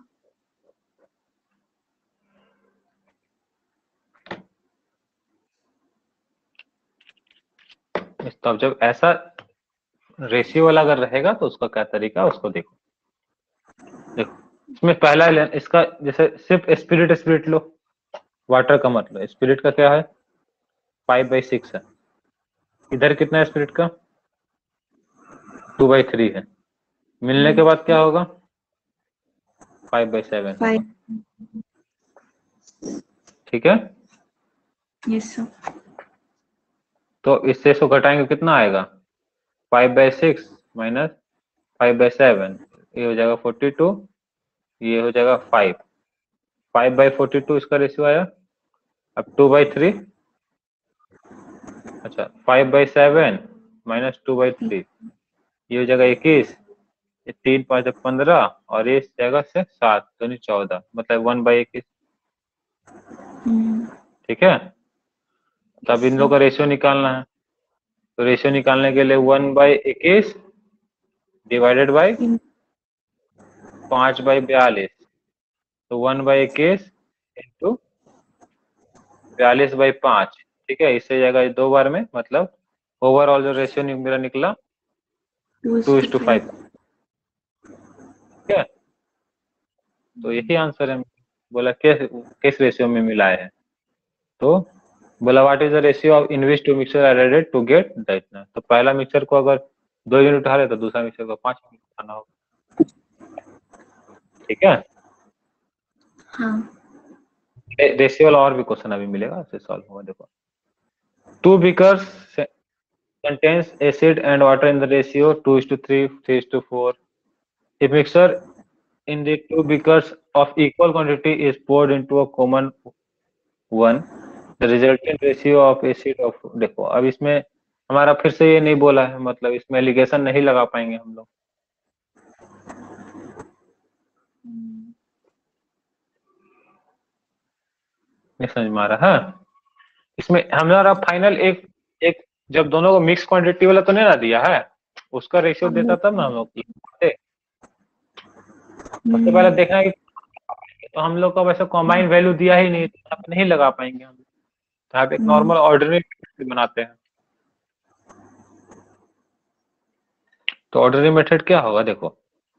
Speaker 2: तो अब जब ऐसा रेशियो वाला अगर रहेगा तो उसका क्या तरीका, उसको देखो। देखो इसमें पहला इसका जैसे सिर्फ स्पिरिट स्पिरिट लो, वाटर का मत लो। स्पिरिट का क्या है, फाइव बाई सिक्स है, इधर कितना है स्पिरिट का, टू बाई थ्री है, मिलने के बाद क्या होगा, फाइव बाई सेवन होगा। ठीक है,
Speaker 1: यस सर।
Speaker 2: तो इससे इसको घटाएंगे कितना आएगा, five by six minus five by seven, ये हो जाएगा फोर्टी टू, ये हो जाएगा five, five by forty two इसका रेशियो आया। अब टू बाई थ्री, अच्छा five by seven minus two by three, ये हो जाएगा इक्कीस, ये तीन पाँच पंद्रह, और ये जाएगा से सात तो चौदह, मतलब वन बाई इक्कीस। ठीक है, तब इन लोगों का रेशियो निकालना है, तो रेशियो निकालने के लिए वन बाई इक्कीस डिवाइडेड बाई पांच बाई बयालीस, तो वन बाई इक्कीस इंटू बयालीस बाई पांच। ठीक है, इससे जाएगा दो बार में, मतलब ओवरऑल जो रेशियो मेरा निकला टू इज टू फाइव। ठीक है, तो यही आंसर है। बोला किस किस रेशियो में मिलाए हैं, तो बोला what is the ratio of in which two mixture are added to get the इतना। तो पहला मिक्सचर को अगर दो यूनिट उठा रहे तो दूसरा मिक्सचर को पांच यूनिट उठाना होगा। ठीक है,
Speaker 1: हाँ।
Speaker 2: रेशियो वाला और भी क्वेश्चन अभी मिलेगा, उससे सॉल्व होगा। देखो, two beakers contains acid and water in the ratio two is to three, three is to four. If mixture in the two beakers of equal quantity is poured into a common one, the resultant ratio of acid of, देखो अब इसमें हमारा फिर से ये नहीं बोला है, मतलब इसमें एलिगेशन नहीं लगा पाएंगे हम लोग। नहीं समझ में आ रहा है, इसमें हमारा फाइनल एक एक जब दोनों को मिक्स क्वांटिटी वाला तो नहीं ना दिया है, उसका रेशियो देता तब ना हम लोग। सबसे पहले देखना है कि तो हम लोग का वैसे कॉम्बाइन वैल्यू दिया ही नहीं, तो यहाँ पे नहीं लगा पाएंगे हम, तो यहाँ पे एक नॉर्मल ऑर्डिनरी बनाते हैं। तो ऑर्डिनरी मेथड क्या होगा, देखो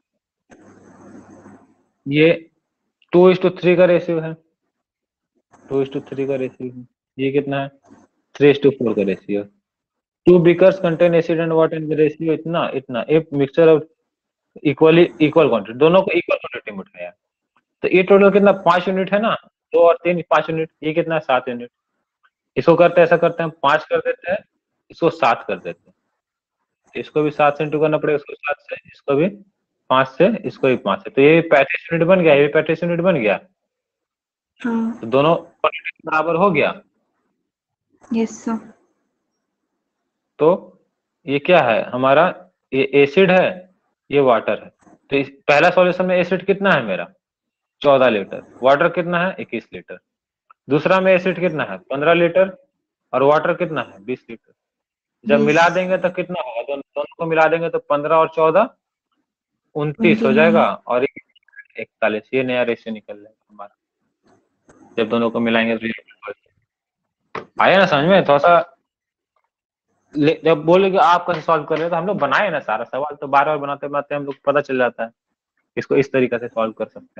Speaker 2: ये टू इज टू थ्री का रेशियो है, टू इज टू थ्री का रेशियो है, ये कितना है, थ्री इज टू फोर का ratio. Two beakers contain acid and water in the ratio इतना इतना, एक mixture of equally equal quantity, दोनों को इक्वल क्वांटिटी में उठाया, तो ये टोटल कितना, पांच यूनिट है ना, दो और तीन पांच यूनिट, ये कितना है, सात यूनिट। इसको करते ऐसा करते हैं, पांच कर देते हैं, इसको सात कर देते हैं, इसको भी सात से इंटू करना पड़ेगा, इसको सात से, इसको भी पांच से, इसको भी पांच से, तो ये पैंतीस यूनिट बन गया, ये पैंतीस यूनिट बन गया।
Speaker 1: हाँ।
Speaker 2: तो दोनों क्वांटिटी बराबर हो गया।
Speaker 1: Yes sir.
Speaker 2: तो ये क्या है हमारा, ये एसिड है, ये वाटर है, तो इस पहला सॉल्यूशन में एसिड कितना है मेरा, चौदह लीटर, वाटर कितना है, इक्कीस लीटर। दूसरा में एसिड कितना है, पंद्रह लीटर, और वाटर कितना है, बीस लीटर। जब मिला देंगे तो कितना होगा, दोनों दोनों को मिला देंगे तो पंद्रह और चौदह उनतीस हो जाएगा, और इकतालीस, ये नया रेशियो निकल जाएगा हमारा जब दोनों को मिलाएंगे तो। आया ना समझ में, थोड़ा सा जब बोले कि आप कैसे सॉल्व कर रहे हो, तो हम लोग बनाए ना सारा सवाल, तो बार बार बनाते बनाते हम लोग पता चल जाता है इसको इस तरीके से सॉल्व कर सकते हैं।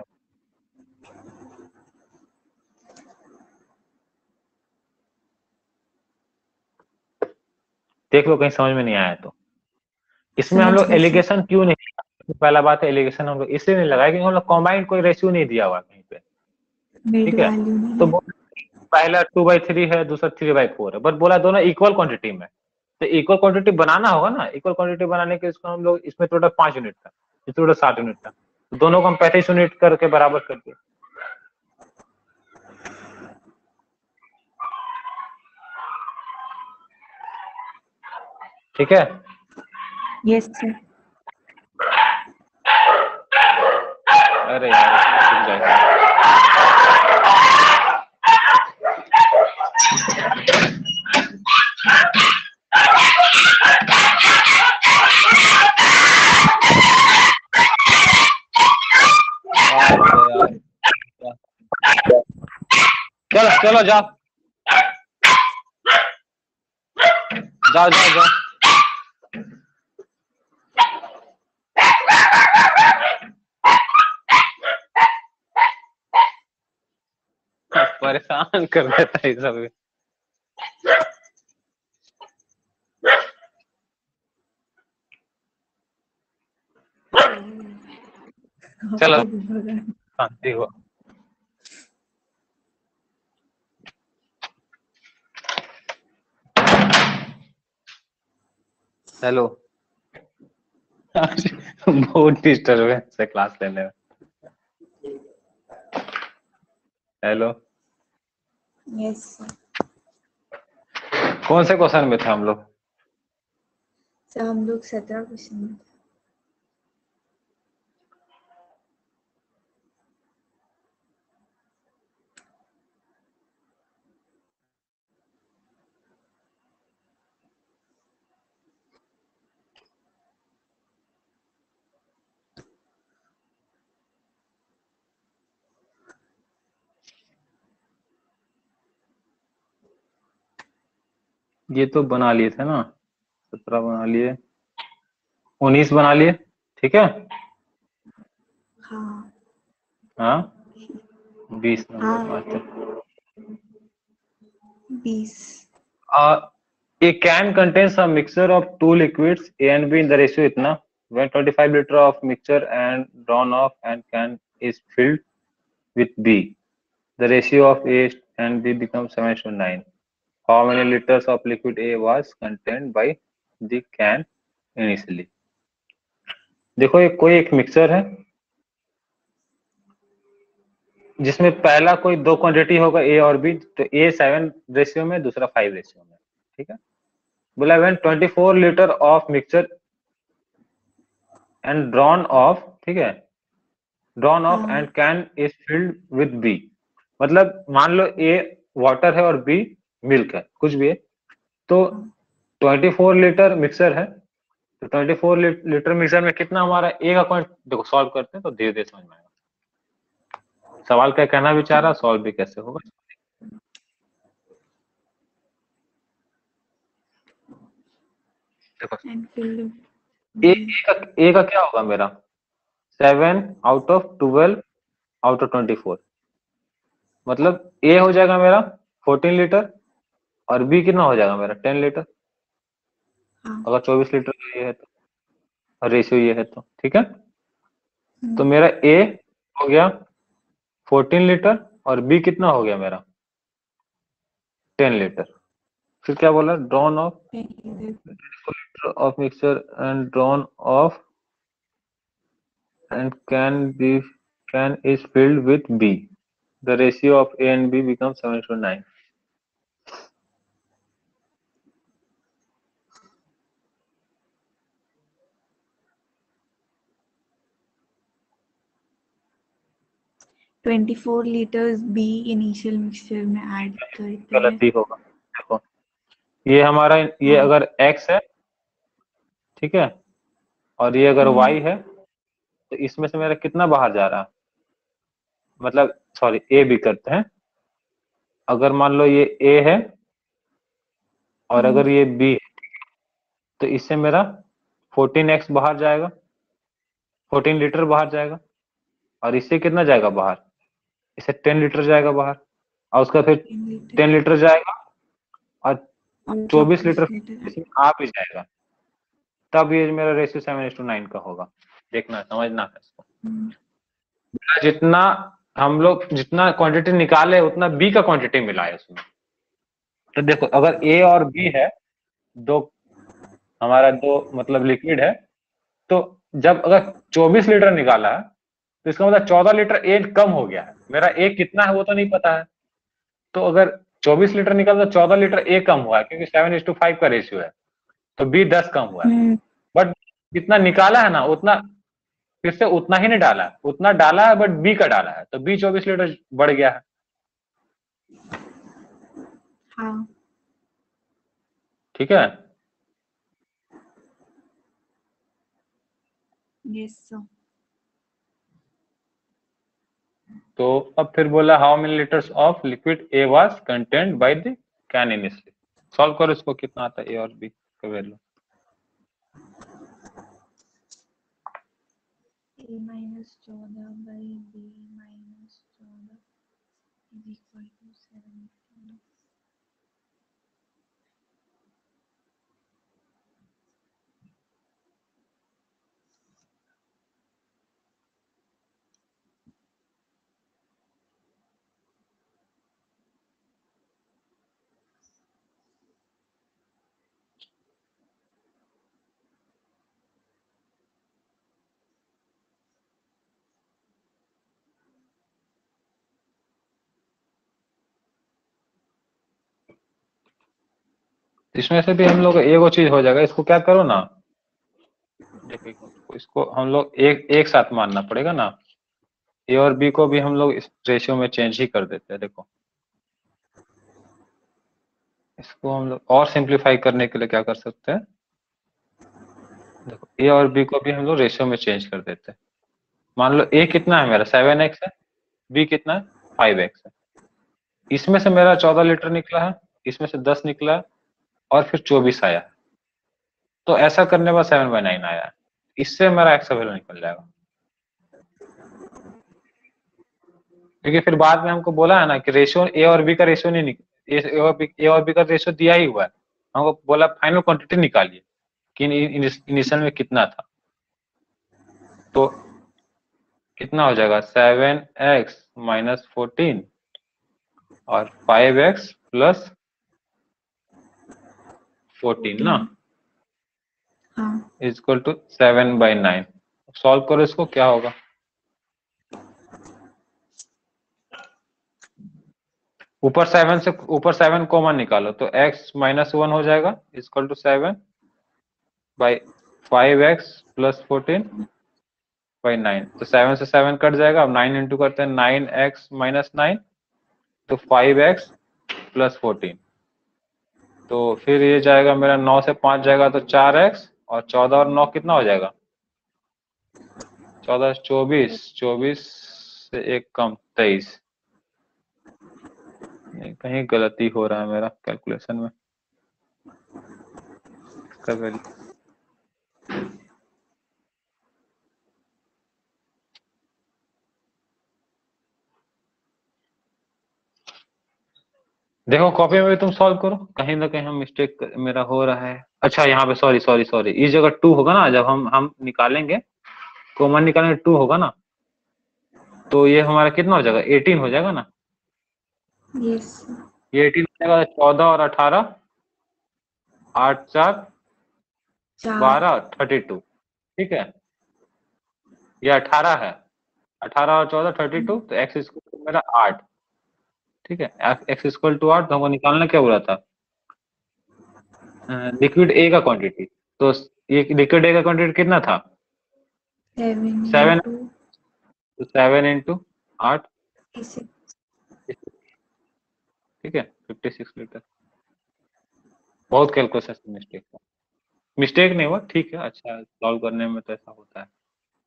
Speaker 2: देख लो कहीं समझ में नहीं आया तो। इसमें हम
Speaker 1: समझ
Speaker 2: लोग
Speaker 1: गए सर।
Speaker 2: एलिगेशन क्यों नहीं, पहला बात है एलिगेशन हम लोग इसलिए नहीं लगाया क्योंकि हम लोग कॉम्बाइंड कोई रेशियो नहीं दिया हुआ कहीं पे,
Speaker 1: मिड
Speaker 2: ठीक है।
Speaker 1: वैल्यू नहीं
Speaker 2: तो
Speaker 1: है।
Speaker 2: पहला टू बाई थ्री है, दूसरा थ्री बाई फोर है, बट बोला दोनों इक्वल क्वांटिटी में, तो इक्वल क्वांटिटी बनाना होगा ना। इक्वल क्वांटिटी बनाने के इसको हम लोग, इसमें टोटल पांच यूनिट था, इस टोटल साठ यूनिट था, तो दोनों को हम पैंतीस यूनिट करके बराबर कर दिए। ठीक है।
Speaker 1: Yes sir.
Speaker 2: अरे यार रुक जाओ। चलो चलो जाओ जाओ जाओ जाओ। परेशान कर देता है सब। चलो शांति हो। हेलो। बहुत डिस्टर्बेंस है क्लास लेने में। हेलो।
Speaker 1: Yes sir.
Speaker 2: कौन से क्वेश्चन में थे हम लोग?
Speaker 1: सर हम लोग सत्रह क्वेश्चन में थे।
Speaker 2: ये तो बना लिए थे ना, सत्रह बना लिए, उन्नीस बना लिए, ठीक है।
Speaker 1: हाँ
Speaker 2: हाँ बीस नंबर
Speaker 1: हाँ
Speaker 2: बात है।
Speaker 1: बीस।
Speaker 2: Uh, a can contains a mixture of two liquids A and B in the ratio इतना, when twenty-five liter of mixture and drawn off and can is filled with B, the ratio of A and B becomes seven to nine. How many liters of liquid A was contained by the can initially? देखो ये कोई एक mixer है जिसमें पहला कोई दो quantity होगा A और B, तो A सेवन रेशियो में, दूसरा फाइव रेशियो में, ठीक है। बोला when twenty-four liter of mixture and drawn off, ठीक है, drawn off
Speaker 1: हाँ
Speaker 2: and can is filled with B, मतलब मान लो A वाटर है और B मिल्क है, कुछ भी है, तो चौबीस लीटर मिक्सर है, तो चौबीस लीटर मिक्सर में कितना हमारा A का क्वांट, देखो सॉल्व करते हैं तो धीरे धीरे समझ में आएगा सवाल क्या कहना भी चाह रहा, सॉल्व भी कैसे होगा। देखो
Speaker 1: एंड फिल
Speaker 2: A, A का A का क्या होगा मेरा, seven out of twelve out of twenty four, मतलब A हो जाएगा मेरा फोर्टीन लीटर और B कितना हो जाएगा मेरा टेन लीटर,
Speaker 1: हाँ
Speaker 2: अगर चौबीस लीटर का ये है तो रेशियो ये है तो, ठीक है। तो मेरा A हो गया फोर्टीन लीटर और B कितना हो गया मेरा टेन लीटर। फिर क्या बोला, drawn off off mixture and drawn off and can be can is filled with B, the ratio of A and B becomes seven to nine.
Speaker 1: Twenty four litres B initial mixture में add करते
Speaker 2: गलत
Speaker 1: हैं।
Speaker 2: ही होगा, देखो ये हमारा ये
Speaker 1: हाँ
Speaker 2: अगर X है, ठीक है, और ये अगर Y है, तो इसमें से मेरा कितना बाहर जा रहा है, मतलब सॉरी A भी करते हैं, अगर मान लो ये A है और अगर ये B है, तो इससे मेरा फोर्टीन एक्स बाहर जाएगा, फोर्टीन लीटर बाहर जाएगा, और इससे कितना जाएगा बाहर, इससे टेन लीटर जाएगा बाहर, और उसका फिर टेन लीटर जाएगा और चौबीस लीटर इसमें आ भी जाएगा, तब ये मेरा ratio seven is to nine का होगा। देखना, समझना है इसको। जितना हम लोग जितना क्वांटिटी निकाले उतना बी का क्वांटिटी मिला है उसमें। तो देखो, अगर ए और बी है, दो हमारा दो मतलब लिक्विड है, तो जब अगर चौबीस लीटर निकाला है तो इसका मतलब चौदह लीटर ए कम हो गया है। मेरा ए कितना है वो तो नहीं पता है, तो अगर चौबीस लीटर निकाला तो चौदह लीटर ए कम हुआ है, क्योंकि सेवन इज टू फाइव का रेशियो है, तो बी दस कम हुआ है। बट जितना निकाला है ना उतना फिर से उतना ही नहीं डाला है, उतना डाला है बट बी का डाला है, तो बी चौबीस लीटर बढ़ गया है।
Speaker 1: हाँ,
Speaker 2: ठीक है।
Speaker 1: Yes sir.
Speaker 2: तो अब फिर बोला how many litres of liquid A was contained by the can initially. Solve करो इसको, कितना आता है ए और बी का वैल्यू।
Speaker 1: ए माइनस चौदह बाई बी माइनस चौदह इज इक्वल टू सेवन।
Speaker 2: इसमें से भी हम लोग एगो चीज हो जाएगा, इसको क्या करो ना, देखो इसको हम लोग एक एक साथ मानना पड़ेगा ना, ए और बी को भी हम लोग इस रेशियो में चेंज ही कर देते हैं। देखो इसको हम लोग और सिंप्लीफाई करने के लिए क्या कर सकते हैं, देखो ए और बी को भी हम लोग रेशियो में चेंज कर देते हैं। मान लो ए कितना है मेरा सेवन एक्स है, बी कितना है फाइव एक्स है, इसमें से मेरा चौदह लीटर निकला है, इसमें से दस निकला है, और फिर चौबीस आया, तो ऐसा करने बाद सेवन बाई नाइन आया, इससे मेरा एक्स का वैल्यू निकल जाएगा। क्योंकि फिर बाद में हमको बोला है ना कि रेशियो ए और बी का रेशियो नहीं निकल, ए और बी ए और बी का रेशियो दिया ही हुआ है, हमको बोला फाइनल क्वांटिटी निकालिए कि इनिशियल में कितना था। तो कितना हो जाएगा, सेवन एक्स माइनस फोर्टीन और फाइव एक्स प्लस फोर्टीन ना,
Speaker 1: हाँ,
Speaker 2: is equal to seven by nine. Solve करो इसको, क्या होगा, ऊपर सेवन से ऊपर सेवन कॉमन निकालो तो x माइनस वन हो जाएगा, equal to seven by five x plus fourteen by nine. तो सेवन से सेवन कट जाएगा, अब नाइन इंटू करते हैं, नाइन एक्स माइनस नाइन, तो फाइव एक्स प्लस फोर्टीन। तो फिर ये जाएगा मेरा नौ से पांच जाएगा तो चार एक्स, और चौदह और नौ कितना हो जाएगा, चौदह चौबीस, चौबीस से एक कम तेईस। कहीं गलती हो रहा है मेरा कैलकुलेशन में, इसका वैल्यू देखो कॉपी में भी तुम सॉल्व करो, कहीं ना कहीं हम मिस्टेक मेरा हो रहा है। अच्छा यहाँ पे सॉरी सॉरी सॉरी इस जगह टू होगा ना, जब हम हम निकालेंगे कॉमन निकालेंगे टू होगा ना, तो ये हमारा कितना हो जाएगा, एटीन हो जाएगा ना।
Speaker 1: यस।
Speaker 2: ये एटीन हो जाएगा, चौदह और अठारह, आठ चार बारह, थर्टी टू। ठीक है, ये अठारह है, अठारह और चौदह थर्टी टू, तो एक्स इक्वल मेरा आठ। ठीक है, एक्स इक्वल टू आठ, तो हमको निकालना क्या बोला था, लिक्विड ए का क्वांटिटी। तो ये लिक्विड ए का क्वांटिटी कितना था, सेवन, तो सेवन इंटू आठ, ठीक है, फिफ्टी सिक्स लीटर। बहुत कैलकुलेशन मिस्टेक था, मिस्टेक नहीं हुआ, ठीक है, अच्छा सॉल्व करने में तो ऐसा होता है।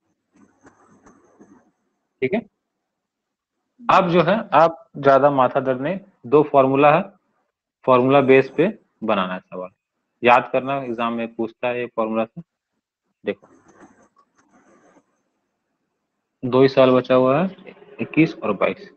Speaker 2: ठीक है, अब जो है आप ज्यादा माथा दर्द नहीं, दो फॉर्मूला है, फॉर्मूला बेस पे बनाना है सवाल। याद करना, एग्जाम में पूछता है ये फॉर्मूला से। देखो दो ही साल बचा हुआ है, इक्कीस और बाईस।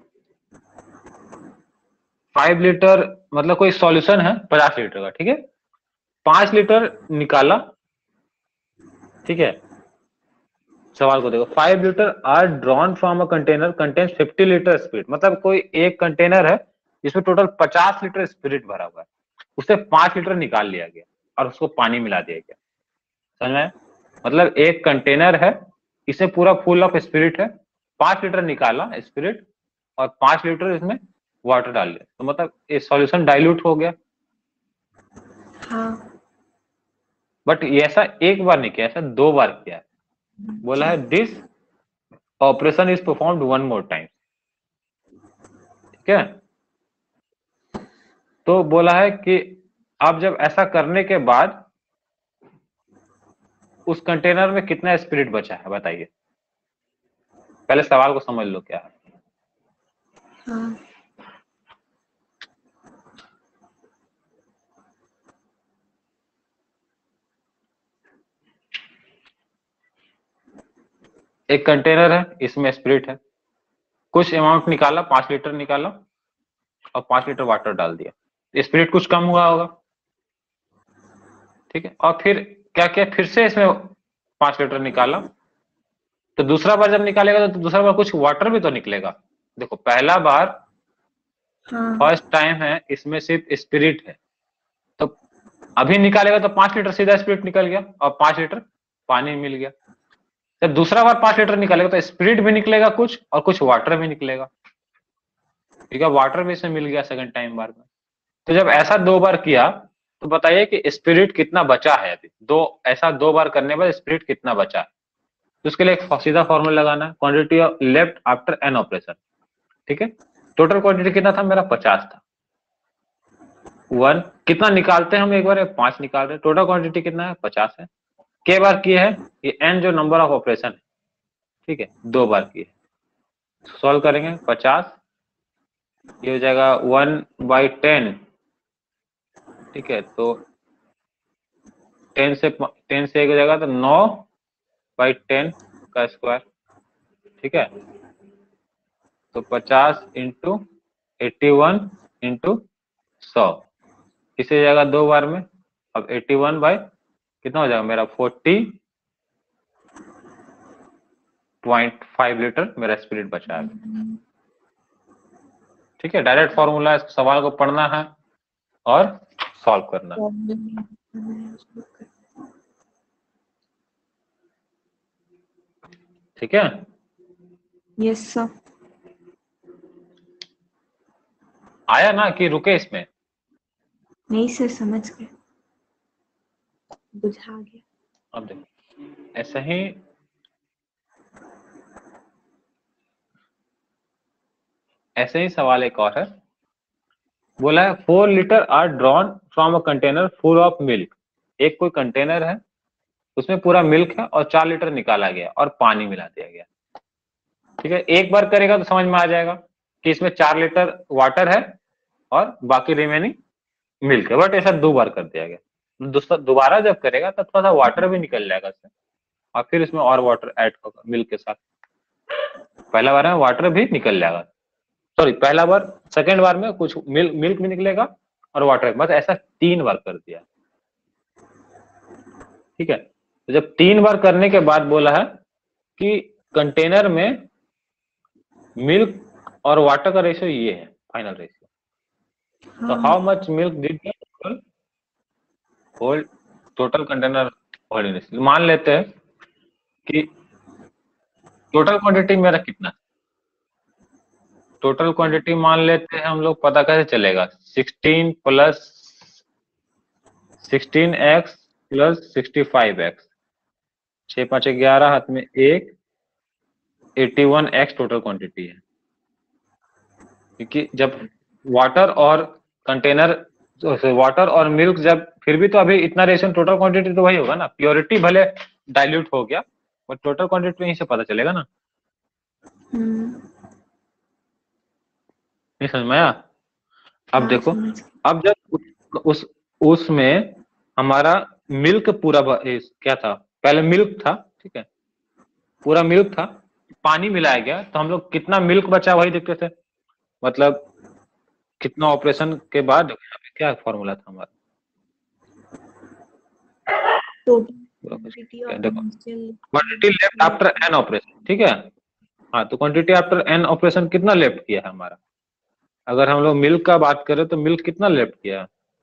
Speaker 2: फाइव लीटर मतलब कोई सॉल्यूशन है पचास लीटर का, ठीक है, पांच लीटर निकाला, ठीक है। सवाल को देखो, five litre are drawn from a container contains fifty litre spirit, मतलब कोई एक कंटेनर है जिसमें टोटल पचास लीटर स्पिरिट भरा हुआ है, उससे पांच लीटर निकाल लिया गया और उसको पानी मिला दिया गया। समझ में? मतलब एक कंटेनर है, इसमें पूरा फुल ऑफ स्पिरिट है, पांच लीटर निकाला स्पिरिट और पांच लीटर इसमें वाटर डाल दिया, तो मतलब ये सॉल्यूशन डाइल्यूट हो गया।
Speaker 1: हाँ।
Speaker 2: बट ऐसा एक बार नहीं किया, ऐसा दो बार किया है। बोला है this operation is performed one more time, ठीक है। तो बोला है कि अब जब ऐसा करने के बाद उस कंटेनर में कितना स्पिरिट बचा है बताइए। पहले सवाल को समझ लो क्या है।
Speaker 1: हाँ।
Speaker 2: एक कंटेनर है, इसमें स्पिरिट है, कुछ अमाउंट निकाला, पांच लीटर निकाला और पांच लीटर वाटर डाल दिया, स्पिरिट कुछ कम हुआ होगा, ठीक है। और फिर क्या किया, फिर से इसमें पांच लीटर निकाला, तो दूसरा बार जब निकालेगा तो दूसरा बार कुछ वाटर भी तो निकलेगा। देखो पहला बार
Speaker 1: हाँ।
Speaker 2: फर्स्ट टाइम है, इसमें सिर्फ स्पिरिट है, तो अभी निकालेगा तो पांच लीटर सीधा स्पिरिट निकल गया और पांच लीटर पानी मिल गया। जब दूसरा बार पांच लीटर निकालेगा तो स्पिरिट भी निकलेगा कुछ और कुछ वाटर भी निकलेगा, ठीक है, वाटर भी इसमें मिल गया सेकंड टाइम बार में। तो जब ऐसा दो बार किया तो बताइए कि स्पिरिट कितना बचा है अभी, दो ऐसा दो बार करने पर स्पिरिट कितना बचा है। तो उसके लिए एक सीधा फॉर्मूला लगाना है, quantity of left after an operation, ठीक है। टोटल क्वांटिटी कितना था मेरा, पचास था, वन कितना निकालते हैं हम एक बार, पांच निकाल रहे, टोटल क्वांटिटी कितना है, पचास है। के बार किए है, ये एन जो नंबर ऑफ ऑपरेशन है, ठीक है, दो बार किए। सॉल्व करेंगे, पचास ये हो जाएगा वन बाई टेन, ठीक है, तो टेन से टेन से एक हो जाएगा तो नौ बाई टेन का स्क्वायर, ठीक है। तो पचास इंटू एट्टी वन इंटू सौ, इसे हो जाएगा दो बार में। अब एट्टी वन बाई कितना हो जाएगा मेरा, फोर्टी पॉइंट फाइव लीटर मेरा स्पिरिट बचा है, ठीक है। डायरेक्ट फॉर्मूला, इस सवाल को पढ़ना है और सॉल्व करना है, ठीक है।
Speaker 1: Yes sir.
Speaker 2: आया ना कि रुके इसमें?
Speaker 1: नहीं सर, समझ गए, बुझा गया।
Speaker 2: अब देखो ऐसा ही ऐसे ही सवाल एक और है, बोला है four litre are drawn from a container full of milk. एक कोई कंटेनर है, उसमें पूरा मिल्क है और चार लीटर निकाला गया और पानी मिला दिया गया, ठीक है। एक बार करेगा तो समझ में आ जाएगा कि इसमें चार लीटर वाटर है और बाकी रिमेनिंग मिल्क है, बट ऐसा दो बार कर दिया गया। दूसरा दोबारा जब करेगा तब थोड़ा सा वाटर भी निकल जाएगा इसमें और फिर इसमें और वाटर ऐड होगा मिल्क के साथ। पहला बार में वाटर भी निकल जाएगा, सॉरी पहला बार, सेकेंड बार में कुछ मिल्क मिल्क भी निकलेगा और वाटर, बस ऐसा तीन बार कर दिया, ठीक है। तो जब तीन बार करने के बाद बोला है कि कंटेनर में मिल्क और वाटर का रेशियो ये है, फाइनल रेशियो। तो how much milk did the whole total container hold, मान लेते हैं कि टोटल क्वांटिटी मेरा कितना, टोटल क्वांटिटी मान लेते हैं हम लोग, पता कैसे चलेगा, sixteen plus sixteen x plus sixty five x, छह पांच ग्यारह, हाथ में एक, eighty one x total quantity है। क्योंकि जब वाटर और कंटेनर, वाटर और मिल्क जब, फिर भी तो अभी इतना रेशियो, टोटल क्वांटिटी तो वही होगा ना, प्योरिटी भले डाइल्यूट हो गया बट टोटल क्वांटिटी यहीं से पता चलेगा ना। नहीं समझ में आया? अब
Speaker 1: हाँ,
Speaker 2: देखो,
Speaker 1: समझ गए।
Speaker 2: अब जब उस उसमें हमारा मिल्क पूरा भ- इस- क्या था, पहले मिल्क था, ठीक है, पूरा मिल्क था, पानी मिलाया गया तो हम लोग कितना मिल्क बचा वही देखते थे, मतलब कितना ऑपरेशन के बाद, देखो यहाँ पे क्या फॉर्मूला था हमारा,
Speaker 1: टोटल
Speaker 2: पूरा कुछ
Speaker 1: क्वांटिटी
Speaker 2: क्या,
Speaker 1: ऑफ
Speaker 2: देखो
Speaker 1: initial
Speaker 2: quantity left after an operation, ठीक है। हाँ, तो क्वांटिटी आफ्टर एन ऑपरेशन कितना लेफ्ट किया है हमारा, अगर हम लोग मिल्क का बात करें तो मिल्क कितना लेफ्ट किया है,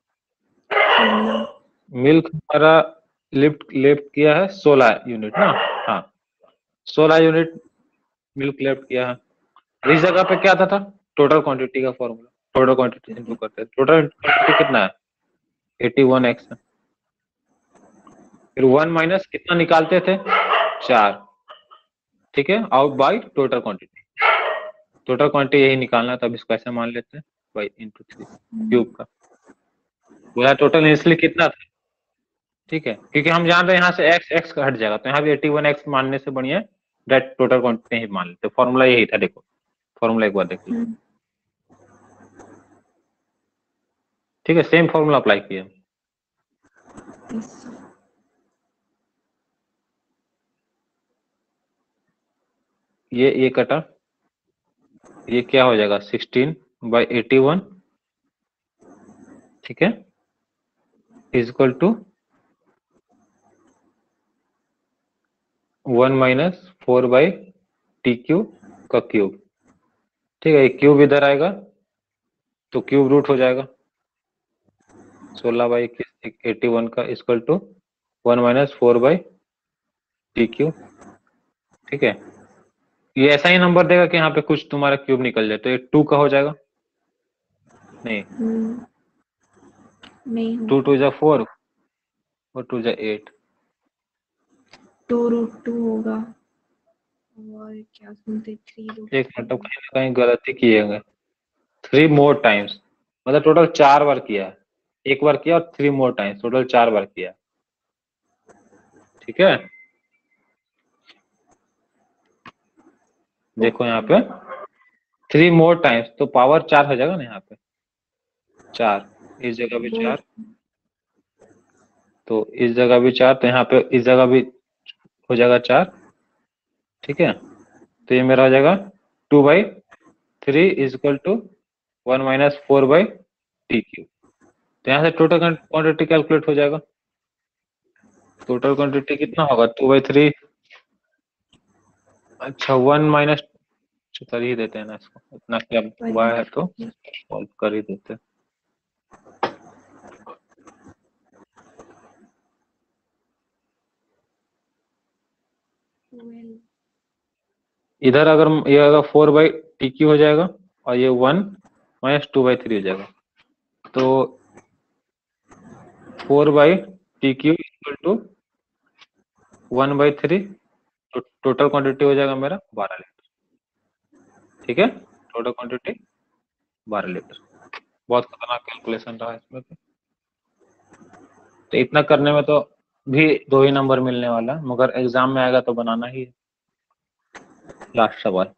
Speaker 2: मिल्क हमारा लिफ्ट लेफ्ट किया है सोलह यूनिट ना, हाँ सोलह यूनिट मिल्क लेफ्ट किया है। इस जगह पे क्या था था टोटल क्वांटिटी का फॉर्मूला, टोटल क्वांटिटी इनपुट करते हैं, टोटल क्वांटिटी कितना है एटी वन एक्स है, फिर वन माइनस कितना निकालते थे चार, ठीक है, out by total quantity, total quantity यही निकालना है, तो अब इसको ऐसे मान लेते हैं बाई इंटू थ्री क्यूब का, बोला टोटल इनिशियली कितना था, ठीक है, क्योंकि हम जान रहे हैं यहाँ से एक्स एक्स का हट जाएगा, तो यहाँ भी एटी वन एक्स मानने से बढ़िया डायरेक्ट टोटल क्वांटिटी ही मान लेते, फॉर्मूला यही था, देखो फॉर्मूला एक बार देख लो, ठीक है, सेम फॉर्मूला अप्लाई किया, ये ये कटा, ये क्या हो जाएगा सिक्सटीन बाई एटी वन, ठीक है, is equal to one minus four by T cube का क्यूब, ठीक है, क्यूब इधर आएगा तो क्यूब रूट हो जाएगा, सोलह बाई एटी वन का equal to one minus four by T cube, ठीक है, ये ऐसा ही नंबर देगा कि यहाँ पे कुछ तुम्हारा क्यूब निकल जाए, तो ये टू का हो जाएगा, नहीं
Speaker 1: नहीं
Speaker 2: टू टू जा फोर और टू जा एट,
Speaker 1: टू रूट टू होगा और क्या सुनते थ्री रूट
Speaker 2: एक मतलब कहीं ना कहीं गलती किए, थ्री मोर टाइम्स, मतलब टोटल चार बार किया है, एक बार किया और थ्री मोर टाइम्स, टोटल चार बार किया, ठीक है, देखो यहाँ पे थ्री मोर टाइम्स तो पावर चार हो जाएगा ना, यहाँ पे चार, इस जगह भी चार, तो इस जगह भी चार, तो यहाँ पे इस जगह भी हो जाएगा चार, ठीक है, तो ये मेरा हो जाएगा two by three is equal to one minus four by T cube, तो यहाँ से टोटल क्वांटिटी कैलकुलेट हो जाएगा, टोटल क्वांटिटी कितना होगा टू बाई थ्री, अच्छा वन माइनस कर ही देते हैं ना इसको, इतना क्या हुआ है तो सॉल्व कर ही देते हैं, इधर अगर ये अगर फोर बाई टी क्यू हो जाएगा और ये one minus two by three हो जाएगा, तो four by T Q equal to one by three, तो टोटल क्वांटिटी हो जाएगा मेरा बारह लीटर, ठीक है, टोटल क्वांटिटी बारह लीटर, बहुत खतरनाक कैलकुलेशन रहा इसमें तो, तो इतना करने में तो भी दो ही नंबर मिलने वाला है, मगर एग्जाम में आएगा तो बनाना ही है। लास्ट सवाल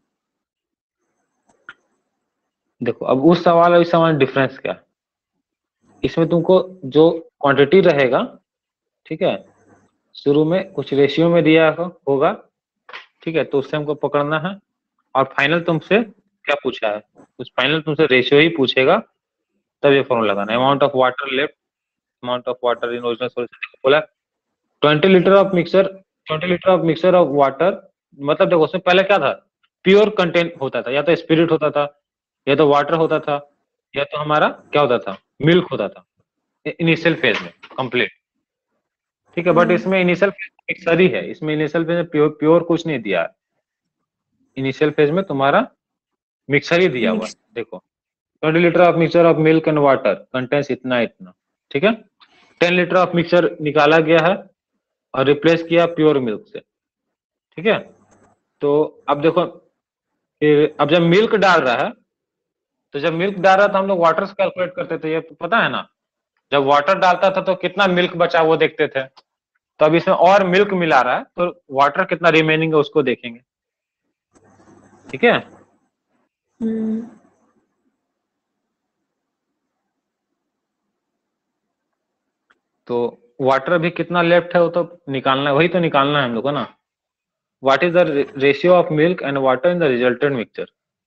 Speaker 2: देखो, अब उस सवाल और इस सवाल में डिफरेंस क्या है, इसमें तुमको जो क्वांटिटी रहेगा, ठीक है, शुरू में कुछ रेशियो में दिया होगा, ठीक है, तो उससे हमको पकड़ना है, और फाइनल तुमसे क्या पूछा है, उस फाइनल तुमसे रेशियो ही पूछेगा, तब ये फॉर्मूला लगाना, amount of water left, amount of water in original solution, बोला twenty litre of mixer, twenty litre of mixer of water, मतलब देखो उसमें पहले क्या था, प्योर कंटेंट होता था, या तो स्पिरिट होता था, या तो वाटर होता था, या तो हमारा क्या होता था मिल्क होता था, इनिशियल फेज में कंप्लीट, ठीक है, बट इसमें इनिशियल फेज मिक्सर ही है, इसमें इनिशियल फेज में प्योर प्योर कुछ नहीं दिया है, इनिशियल फेज में तुम्हारा मिक्सर ही दिया हुआ है, देखो twenty litre of mixer of milk and water contains इतना इतना, ठीक है, टेन लीटर ऑफ मिक्सर निकाला गया है और रिप्लेस किया प्योर मिल्क से, ठीक है, तो अब देखो फिर अब जब मिल्क डाल रहा है, तो जब मिल्क डाल रहा था हम लोग वाटर से कैलकुलेट करते थे, ये तो पता है ना, जब वाटर डालता था तो कितना मिल्क बचा वो देखते थे, तो अब इसमें और मिल्क मिला रहा है तो वाटर कितना रिमेनिंग है उसको देखेंगे, ठीक है, तो वाटर अभी कितना लेफ्ट है वो तो निकालना है, वही तो निकालना है हम लोग को ना। What is the ratio of milk and water in the resultant mixture.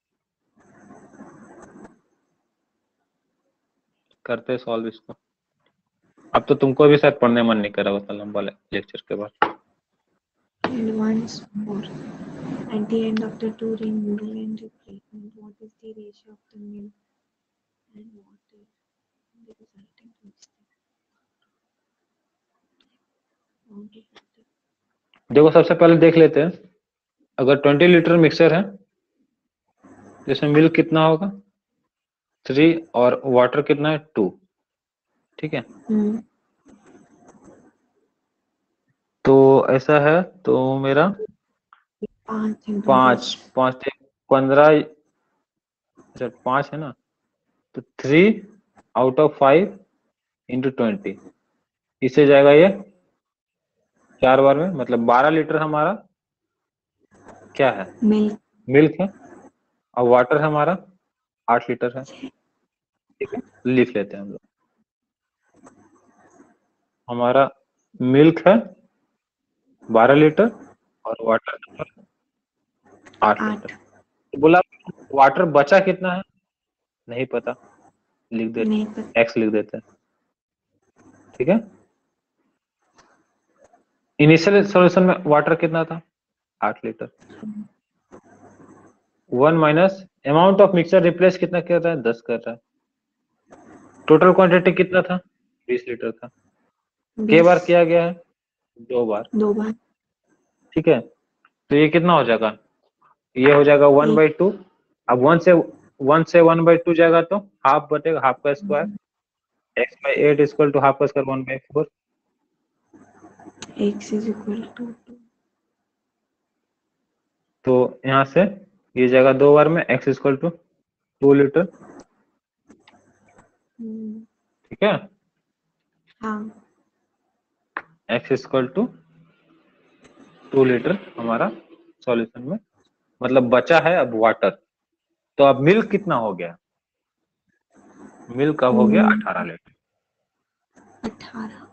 Speaker 2: करते सॉल्व इसको। अब तो तुमको भी शायद पढ़ने मन नहीं कर रहा होता लंबा लेक्चर के बाद।
Speaker 1: And once more, at the end of the two ring noodle and replacement, what is the ratio of the milk and water in the resulting mixture? Okay.
Speaker 2: देखो सबसे पहले देख लेते हैं, अगर ट्वेंटी लीटर मिक्सर है तो इसमें मिल्क कितना होगा थ्री और वाटर कितना है टू, ठीक है।
Speaker 1: हम्म
Speaker 2: तो ऐसा है तो मेरा
Speaker 1: पाँच है, दो
Speaker 2: पाँच पाँच पंद्रह, अच्छा पाँच है ना, तो three out of five into twenty, इससे जाएगा ये चार बार में, मतलब बारह लीटर हमारा क्या है
Speaker 1: मिल्क
Speaker 2: मिल्क है, और वाटर हमारा आठ लीटर है, ठीक है। लिख लेते हैं हम लोग, हमारा मिल्क है बारह लीटर और वाटर आठ
Speaker 1: आठ।
Speaker 2: लीटर। तो बोला वाटर बचा कितना है नहीं पता, लिख देते
Speaker 1: नहीं पता।
Speaker 2: एक्स लिख देते हैं, ठीक है। इनिशियल सॉल्यूशन में वाटर कितना था आठ litre, one minus amount of mixture replace कितना कर रहा है दस कर रहा है, टोटल क्वांटिटी कितना था बीस लीटर था, के बार किया गया है दो बार,
Speaker 1: दो बार।
Speaker 2: ठीक है। तो ये कितना हो जाएगा, ये हो जाएगा वन बाई टू। अब वन से वन से वन बाई टू जाएगा तो हाफ बटेगा, हाफ का square x by eight equal to half का square one by four,
Speaker 1: x is equal to two.
Speaker 2: तो यहाँ से ये जाएगा दो बार में x equal to two litre, ठीक है।
Speaker 1: हाँ
Speaker 2: x equal to two litre हमारा सॉल्यूशन में, मतलब बचा है अब वाटर। तो अब मिल्क कितना हो गया, मिल्क अब हो गया अठारह लीटर।
Speaker 1: अठारह।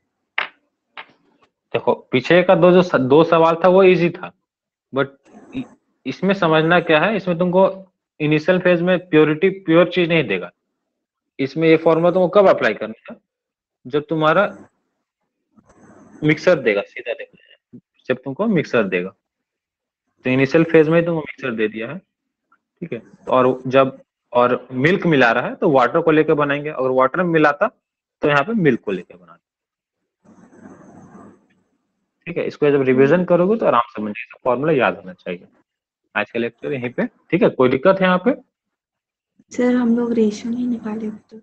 Speaker 2: देखो पीछे का दो जो दो सवाल था वो इजी था, बट इसमें समझना क्या है, इसमें तुमको इनिशियल फेज में प्योरिटी प्योर चीज नहीं देगा। इसमें ये फॉर्मूला तुमको कब अप्लाई करना है, जब तुम्हारा मिक्सर देगा, सीधा देगा जब तुमको मिक्सर देगा। तो इनिशियल फेज में ही तुमको मिक्सर दे दिया है, ठीक है। और जब और मिल्क मिला रहा है तो वाटर को लेकर बनाएंगे, अगर वाटर में मिलाता तो यहाँ पे मिल्क को लेकर बनाते, ठीक है। इसको जब रिवीजन करोगे तो आराम से बन जाएगा, फॉर्मूला याद होना चाहिए। आज का लेक्चर यहीं पे, ठीक है। कोई दिक्कत है यहाँ पे?
Speaker 1: सर हम लोग रेशियो नहीं निकाले अब तक।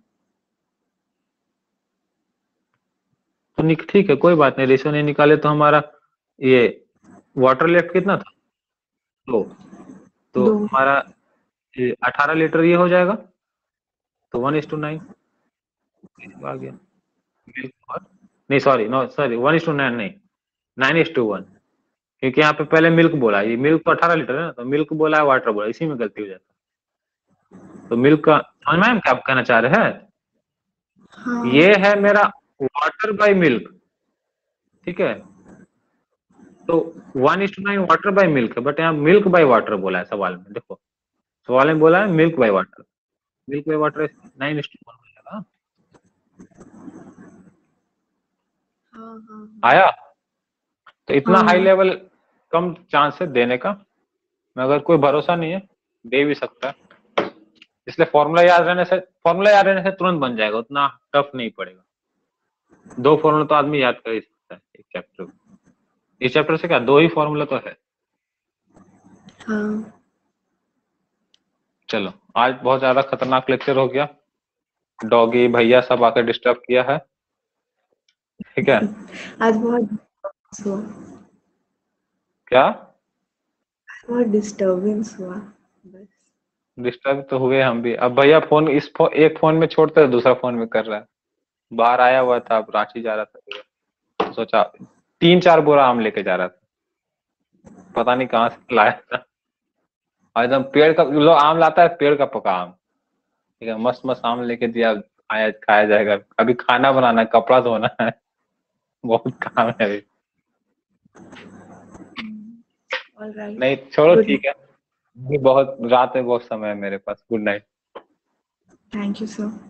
Speaker 2: तो ठीक है कोई बात नहीं, रेशियो नहीं निकाले तो हमारा ये वाटर लेफ्ट कितना था दो, तो
Speaker 1: दो।
Speaker 2: हमारा अठारह लीटर ये हो जाएगा, तो वन इज टू नाइन आ गया मिल्क, और नहीं sorry no sorry one is to nine नहीं, नाइन इज टू वन, क्योंकि यहाँ पे पहले मिल्क बोला, ये मिल्क तो अठारह लीटर है ना, तो मिल्क बोला है वाटर बोला, इसी में गलती हो जाता है। तो मिल्क का समझ में क्या आप कहना चाह रहे हैं?
Speaker 1: हाँ।
Speaker 2: ये है मेरा वाटर बाय मिल्क, ठीक है। तो one is to nine water by milk है, बट यहाँ मिल्क बाय वाटर बोला है सवाल में, देखो सवाल में बोला है milk by water, milk by water nine is to one हो जाएगा।
Speaker 1: हाँ हाँ
Speaker 2: आया? तो इतना हाई
Speaker 1: हाँ।
Speaker 2: लेवल कम चांस है देने का, मगर कोई भरोसा नहीं है, दे भी सकता है। इसलिए फॉर्मूला याद रहने से फॉर्मूला याद रहने से तुरंत बन जाएगा, उतना टफ नहीं पड़ेगा। दो फॉर्मूला तो आदमी याद कर ही सकता है एक चैप्टर में, इस चैप्टर से क्या दो ही फॉर्मूला तो है।
Speaker 1: हाँ।
Speaker 2: चलो आज बहुत ज्यादा खतरनाक लेक्चर हो गया, डॉगी भैया सब आकर डिस्टर्ब किया है, ठीक है।
Speaker 1: आज बहुत हुआ,
Speaker 2: क्या
Speaker 1: बहुत डिस्टर्बेंस हुआ बस।
Speaker 2: डिस्टर्ब तो हुए हम भी। अब भैया फोन इस फो, एक फोन में छोड़ते है दूसरा फोन में कर रहा है, बाहर आया हुआ था, अब रांची जा रहा था, सोचा तीन चार बोरा आम लेके जा रहा था, पता नहीं कहाँ से लाया था, और एकदम पेड़ का लो आम लाता है, पेड़ का पका आम, ठीक है। मस्त मस्त आम लेके दिया, आया खाया जाएगा। अभी खाना बनाना है, कपड़ा धोना है, बहुत काम है अभी।
Speaker 1: ऑल राइट,
Speaker 2: नहीं छोड़ो,
Speaker 1: गुड,
Speaker 2: ठीक है, अभी बहुत रात है, बहुत समय है मेरे पास। Good night.
Speaker 1: Thank you sir.